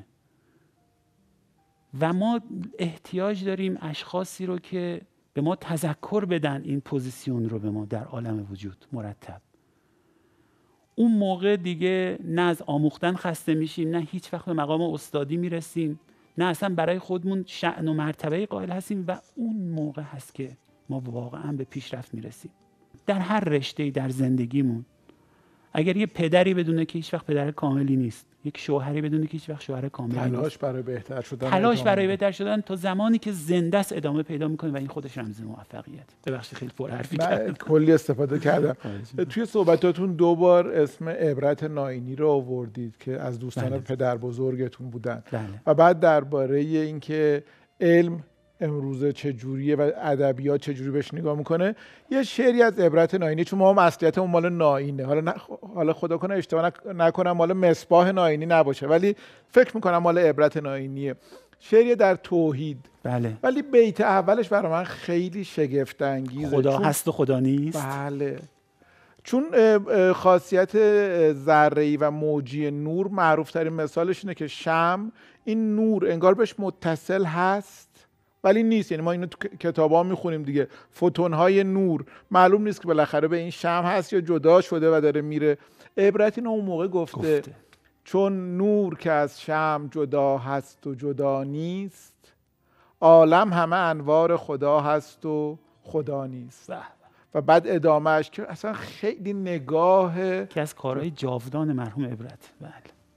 و ما احتیاج داریم اشخاصی رو که به ما تذکر بدن این پوزیسیون رو به ما در عالم وجود مرتب. اون موقع دیگه نه از آموختن خسته میشیم، نه هیچ وقت به مقام استادی میرسیم، نه اصلا برای خودمون شأن و مرتبه قائل هستیم و اون موقع هست که ما واقعا به پیشرفت میرسیم. در هر رشته‌ای در زندگیمون اگر یه پدری بدونه که هیچ وقت پدر کاملی نیست، یک شوهری بدونه که هیچ وقت شوهر کاملی نیست، تلاش برای بهتر شدن تلاش برای بهتر شدن تا زمانی که زنده است ادامه پیدا میکنه و این خودش رمز موفقیت. ببخشید خیلی پر حرفی کردم، کلی استفاده کردم. توی صحبتاتون دو بار اسم عبرت ناینی رو آوردید که از دوستان بله. پدر بزرگتون بودن. بله. و بعد درباره اینکه علم امروزه چجوریه و ادبیات چجوری بهش نگاه میکنه. یه شعری از عبرت ناینی، چون ما هم اصلیتمون مال ناینه، حالا نه حالا خدا کنه اشتباه نکنم مال مصباح ناینی نباشه، ولی فکر میکنم مال عبرت ناینیه. شعری در توحید. بله. ولی بیت اولش برای من خیلی شگفت انگیزه. خدا چون... هست و خدا نیست. بله. چون خاصیت ذره‌ای و موجی نور معروف ترین مثالش اینه که شمع، این نور انگار بهش متصل هست ولی نیست. یعنی ما اینو تو کتابا میخونیم دیگه، فوتون‌های نور، معلوم نیست که بالاخره به این شمع هست یا جدا شده و داره میره. عبرت اینو اون موقع گفته, گفته. چون نور که از شمع جدا هست و جدا نیست، عالم همه انوار خدا هست و خدا نیست. بله. و بعد ادامهش که اصلا خیلی نگاه که از کارهای جاودان مرحوم عبرت. بله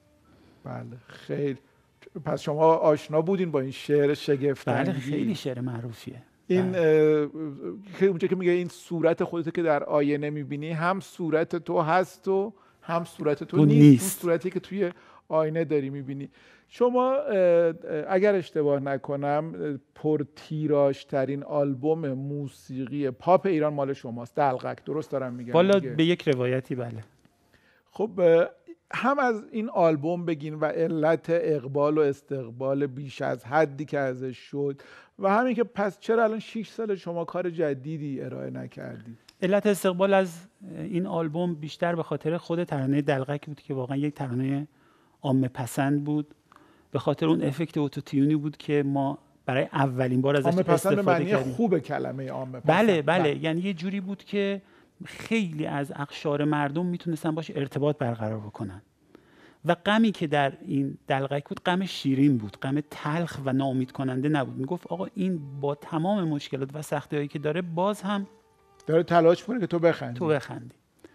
بله خیلی. پس شما آشنا بودین با این شعر شگفت انگیز؟ بله خیلی شعر معروفیه. این اونجا که میگه این صورت خودت که در آینه میبینی، هم صورت تو هست و هم صورت تو نیست. نیست. اون صورتی که توی آینه داری میبینی. شما اگر اشتباه نکنم پر تیراژ ترین آلبوم موسیقی پاپ ایران مال شماست، دلقک، درست دارم میگم؟ والا به یک روایتی بله. خب هم از این آلبوم بگین و علت اقبال و استقبال بیش از حدی که ازش شد، و همین که پس چرا الان شش سال شما کار جدیدی ارائه نکردید؟ علت استقبال از این آلبوم بیشتر به خاطر خود ترانه دلقک بود که واقعا یک ترانه عامه پسند بود، به خاطر اون افکت اوتوتیونی بود که ما برای اولین بار ازش استفاده کردیم. معنی خوب کلمه عامه پسند. بله بله, بله. یعنی یه جوری بود که خیلی از اقشار مردم میتونستن باش ارتباط برقرار بکنن و غمی که در این دلقک بود غم شیرین بود، غم تلخ و ناامید کننده نبود. میگفت آقا این با تمام مشکلات و سختی‌هایی که داره باز هم داره تلاش کنه که تو بخندی. تو بخندی.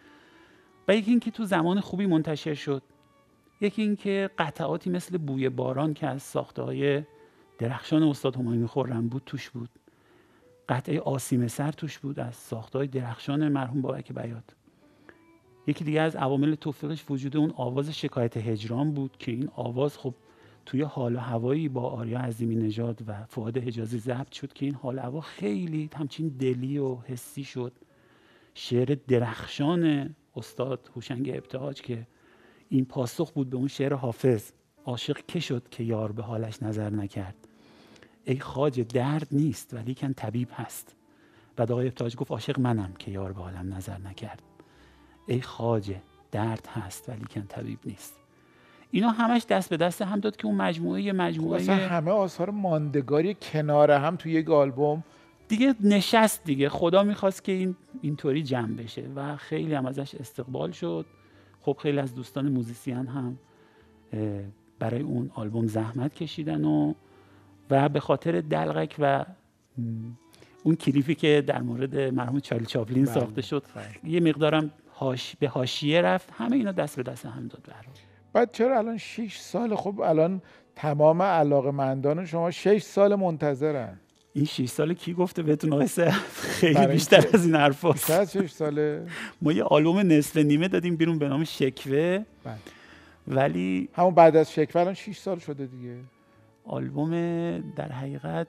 و یکی این که تو زمان خوبی منتشر شد، یکی این که قطعاتی مثل بوی باران که از ساخته‌های درخشان استاد همایون خرم بود توش بود، قطعه آسیم سر توش بود از ساخته‌های درخشان مرحوم بابک بیات. یکی دیگه از عوامل توفیقش وجود اون آواز شکایت هجران بود که این آواز خب توی حال و هوایی با آریا عظیمی نژاد و فؤاد حجازی ضبط شد که این حال و هوا خیلی همچین دلی و حسی شد. شعر درخشان استاد هوشنگ ابتهاج که این پاسخ بود به اون شعر حافظ، عاشق که شد که یار به حالش نظر نکرد، ای خواجه درد نیست ولیکن طبیب هست. بعد آقای ابتهاج گفت عاشق منم که یار به حالم نظر نکرد، ای خواجه درد هست ولیکن طبیب نیست. اینا همش دست به دست هم داد که اون مجموعه یه مجموعه اصلا همه آثار ماندگاری کنار هم توی یک آلبوم دیگه نشست دیگه. خدا میخواست که این اینطوری جمع بشه و خیلی هم ازش استقبال شد. خب خیلی از دوستان موزیسین هم برای اون آلبوم زحمت کشیدن و و به خاطر دلقک و اون کلیپی که در مورد مرحوم چارلی چاپلین بله. ساخته شد بله. یه مقدارم هاش به حاشیه رفت. همه اینا دست به دست هم داد برام. بعد چرا الان شش سال؟ خب الان تمام علاقه‌مندان شما شش سال منتظرن. این شش سال کی گفته بهتون آقای خیلی بیشتر از این حرفاست. بیشتر از شش ساله. ما یه آلبوم نصف نیمه دادیم بیرون به نام شکوه بله. ولی همون بعد از شکوه الان شش سال شده دیگه. آلبوم در حقیقت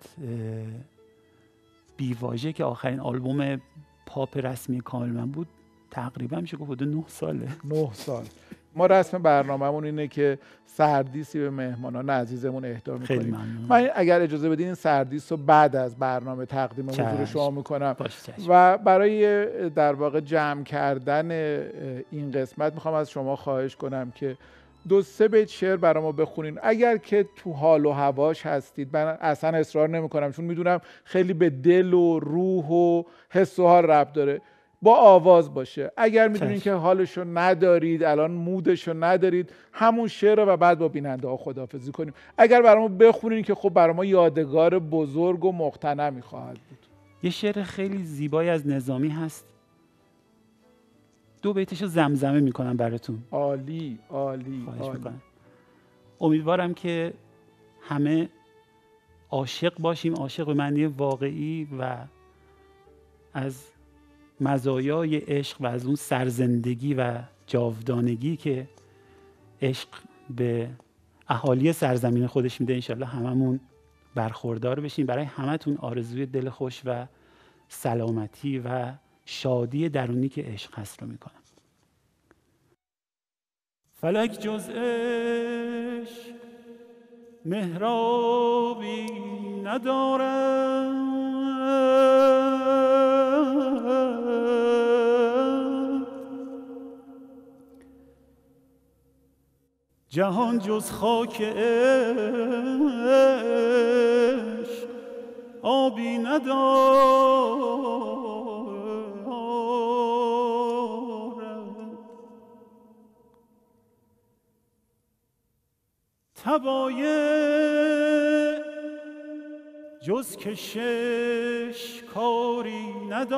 بیواژه که آخرین آلبوم پاپ رسمی کامل من بود تقریبا میشه گفت نه ساله. نه سال. ما رسم برنامه‌مون اینه که سردیسی به مهمانان عزیزمون اهدا می‌کنیم. من اگر اجازه بدین این سردیس رو بعد از برنامه تقدیم حضور شما می‌کنم و برای در واقع جمع کردن این قسمت می‌خوام از شما خواهش کنم که دو سه بیت شعر برای ما بخونین. اگر که تو حال و هواش هستید، من اصلا اصرار نمی‌کنم چون میدونم خیلی به دل و روح و حس و حال ربط داره، با آواز باشه. اگر میدونین که حالشو ندارید، الان مودشو ندارید، همون شعر و بعد با بیننده ها خداحافظی کنیم. اگر برامون بخونین که خب برای ما یادگار بزرگ و مغتنمی خواهد بود. یه شعر خیلی زیبایی از نظامی هست، دو بیتشو زمزمه میکنم براتون. عالی عالی عالی. امیدوارم که همه عاشق باشیم، عاشق به معنی واقعی و از مزایای عشق و از اون سرزندگی و جاودانگی که عشق به اهالی سرزمین خودش میده انشالله هممون برخوردار بشین. برای همتون آرزوی دل خوش و سلامتی و شادی درونی که عشق هست رو میکنم. فلک جز عشق محرابی ندارد، جهان جز خاک عشق آبی ندارد. طبایع جز کشش کاری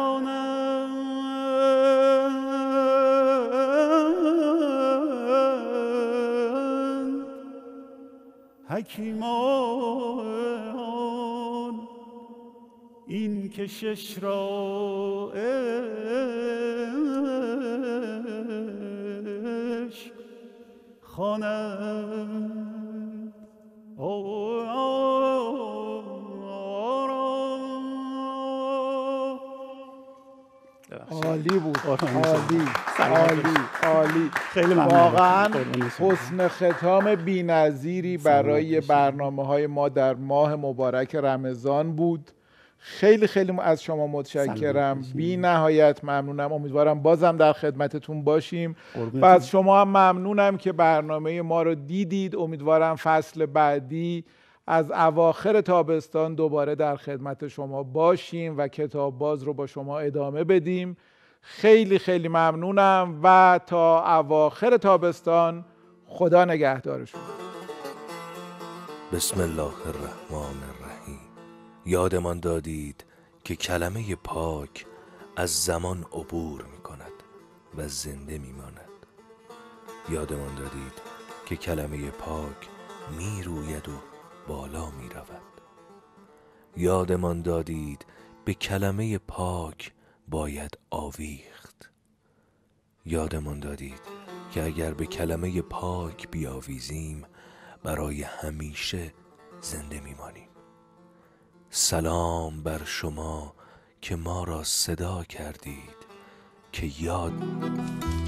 ندانند، حکیمان این کشش را عشق خوانند. عالی بود، عالی عالی عالی. خیلی ممنون. واقعا حسن ختام بی‌نظیری برای برنامه‌های ما در ماه مبارک رمضان بود. خیلی خیلی از شما متشکرم، بی نهایت ممنونم. امیدوارم بازم در خدمتتون باشیم و از شما هم ممنونم که برنامه ما رو دیدید. امیدوارم فصل بعدی از اواخر تابستان دوباره در خدمت شما باشیم و کتاب باز رو با شما ادامه بدیم. خیلی خیلی ممنونم و تا اواخر تابستان خدا نگهدارشون. بسم الله الرحمن الرحیم. یادمان دادید که کلمه پاک از زمان عبور می کند و زنده می ماند. یادمان دادید که کلمه پاک می روید و بالا می رود. یادمان دادید به کلمه پاک باید آویخت. یادمان دادید که اگر به کلمه پاک بیاویزیم برای همیشه زنده می مانیم. سلام بر شما که ما را صدا کردید که یاد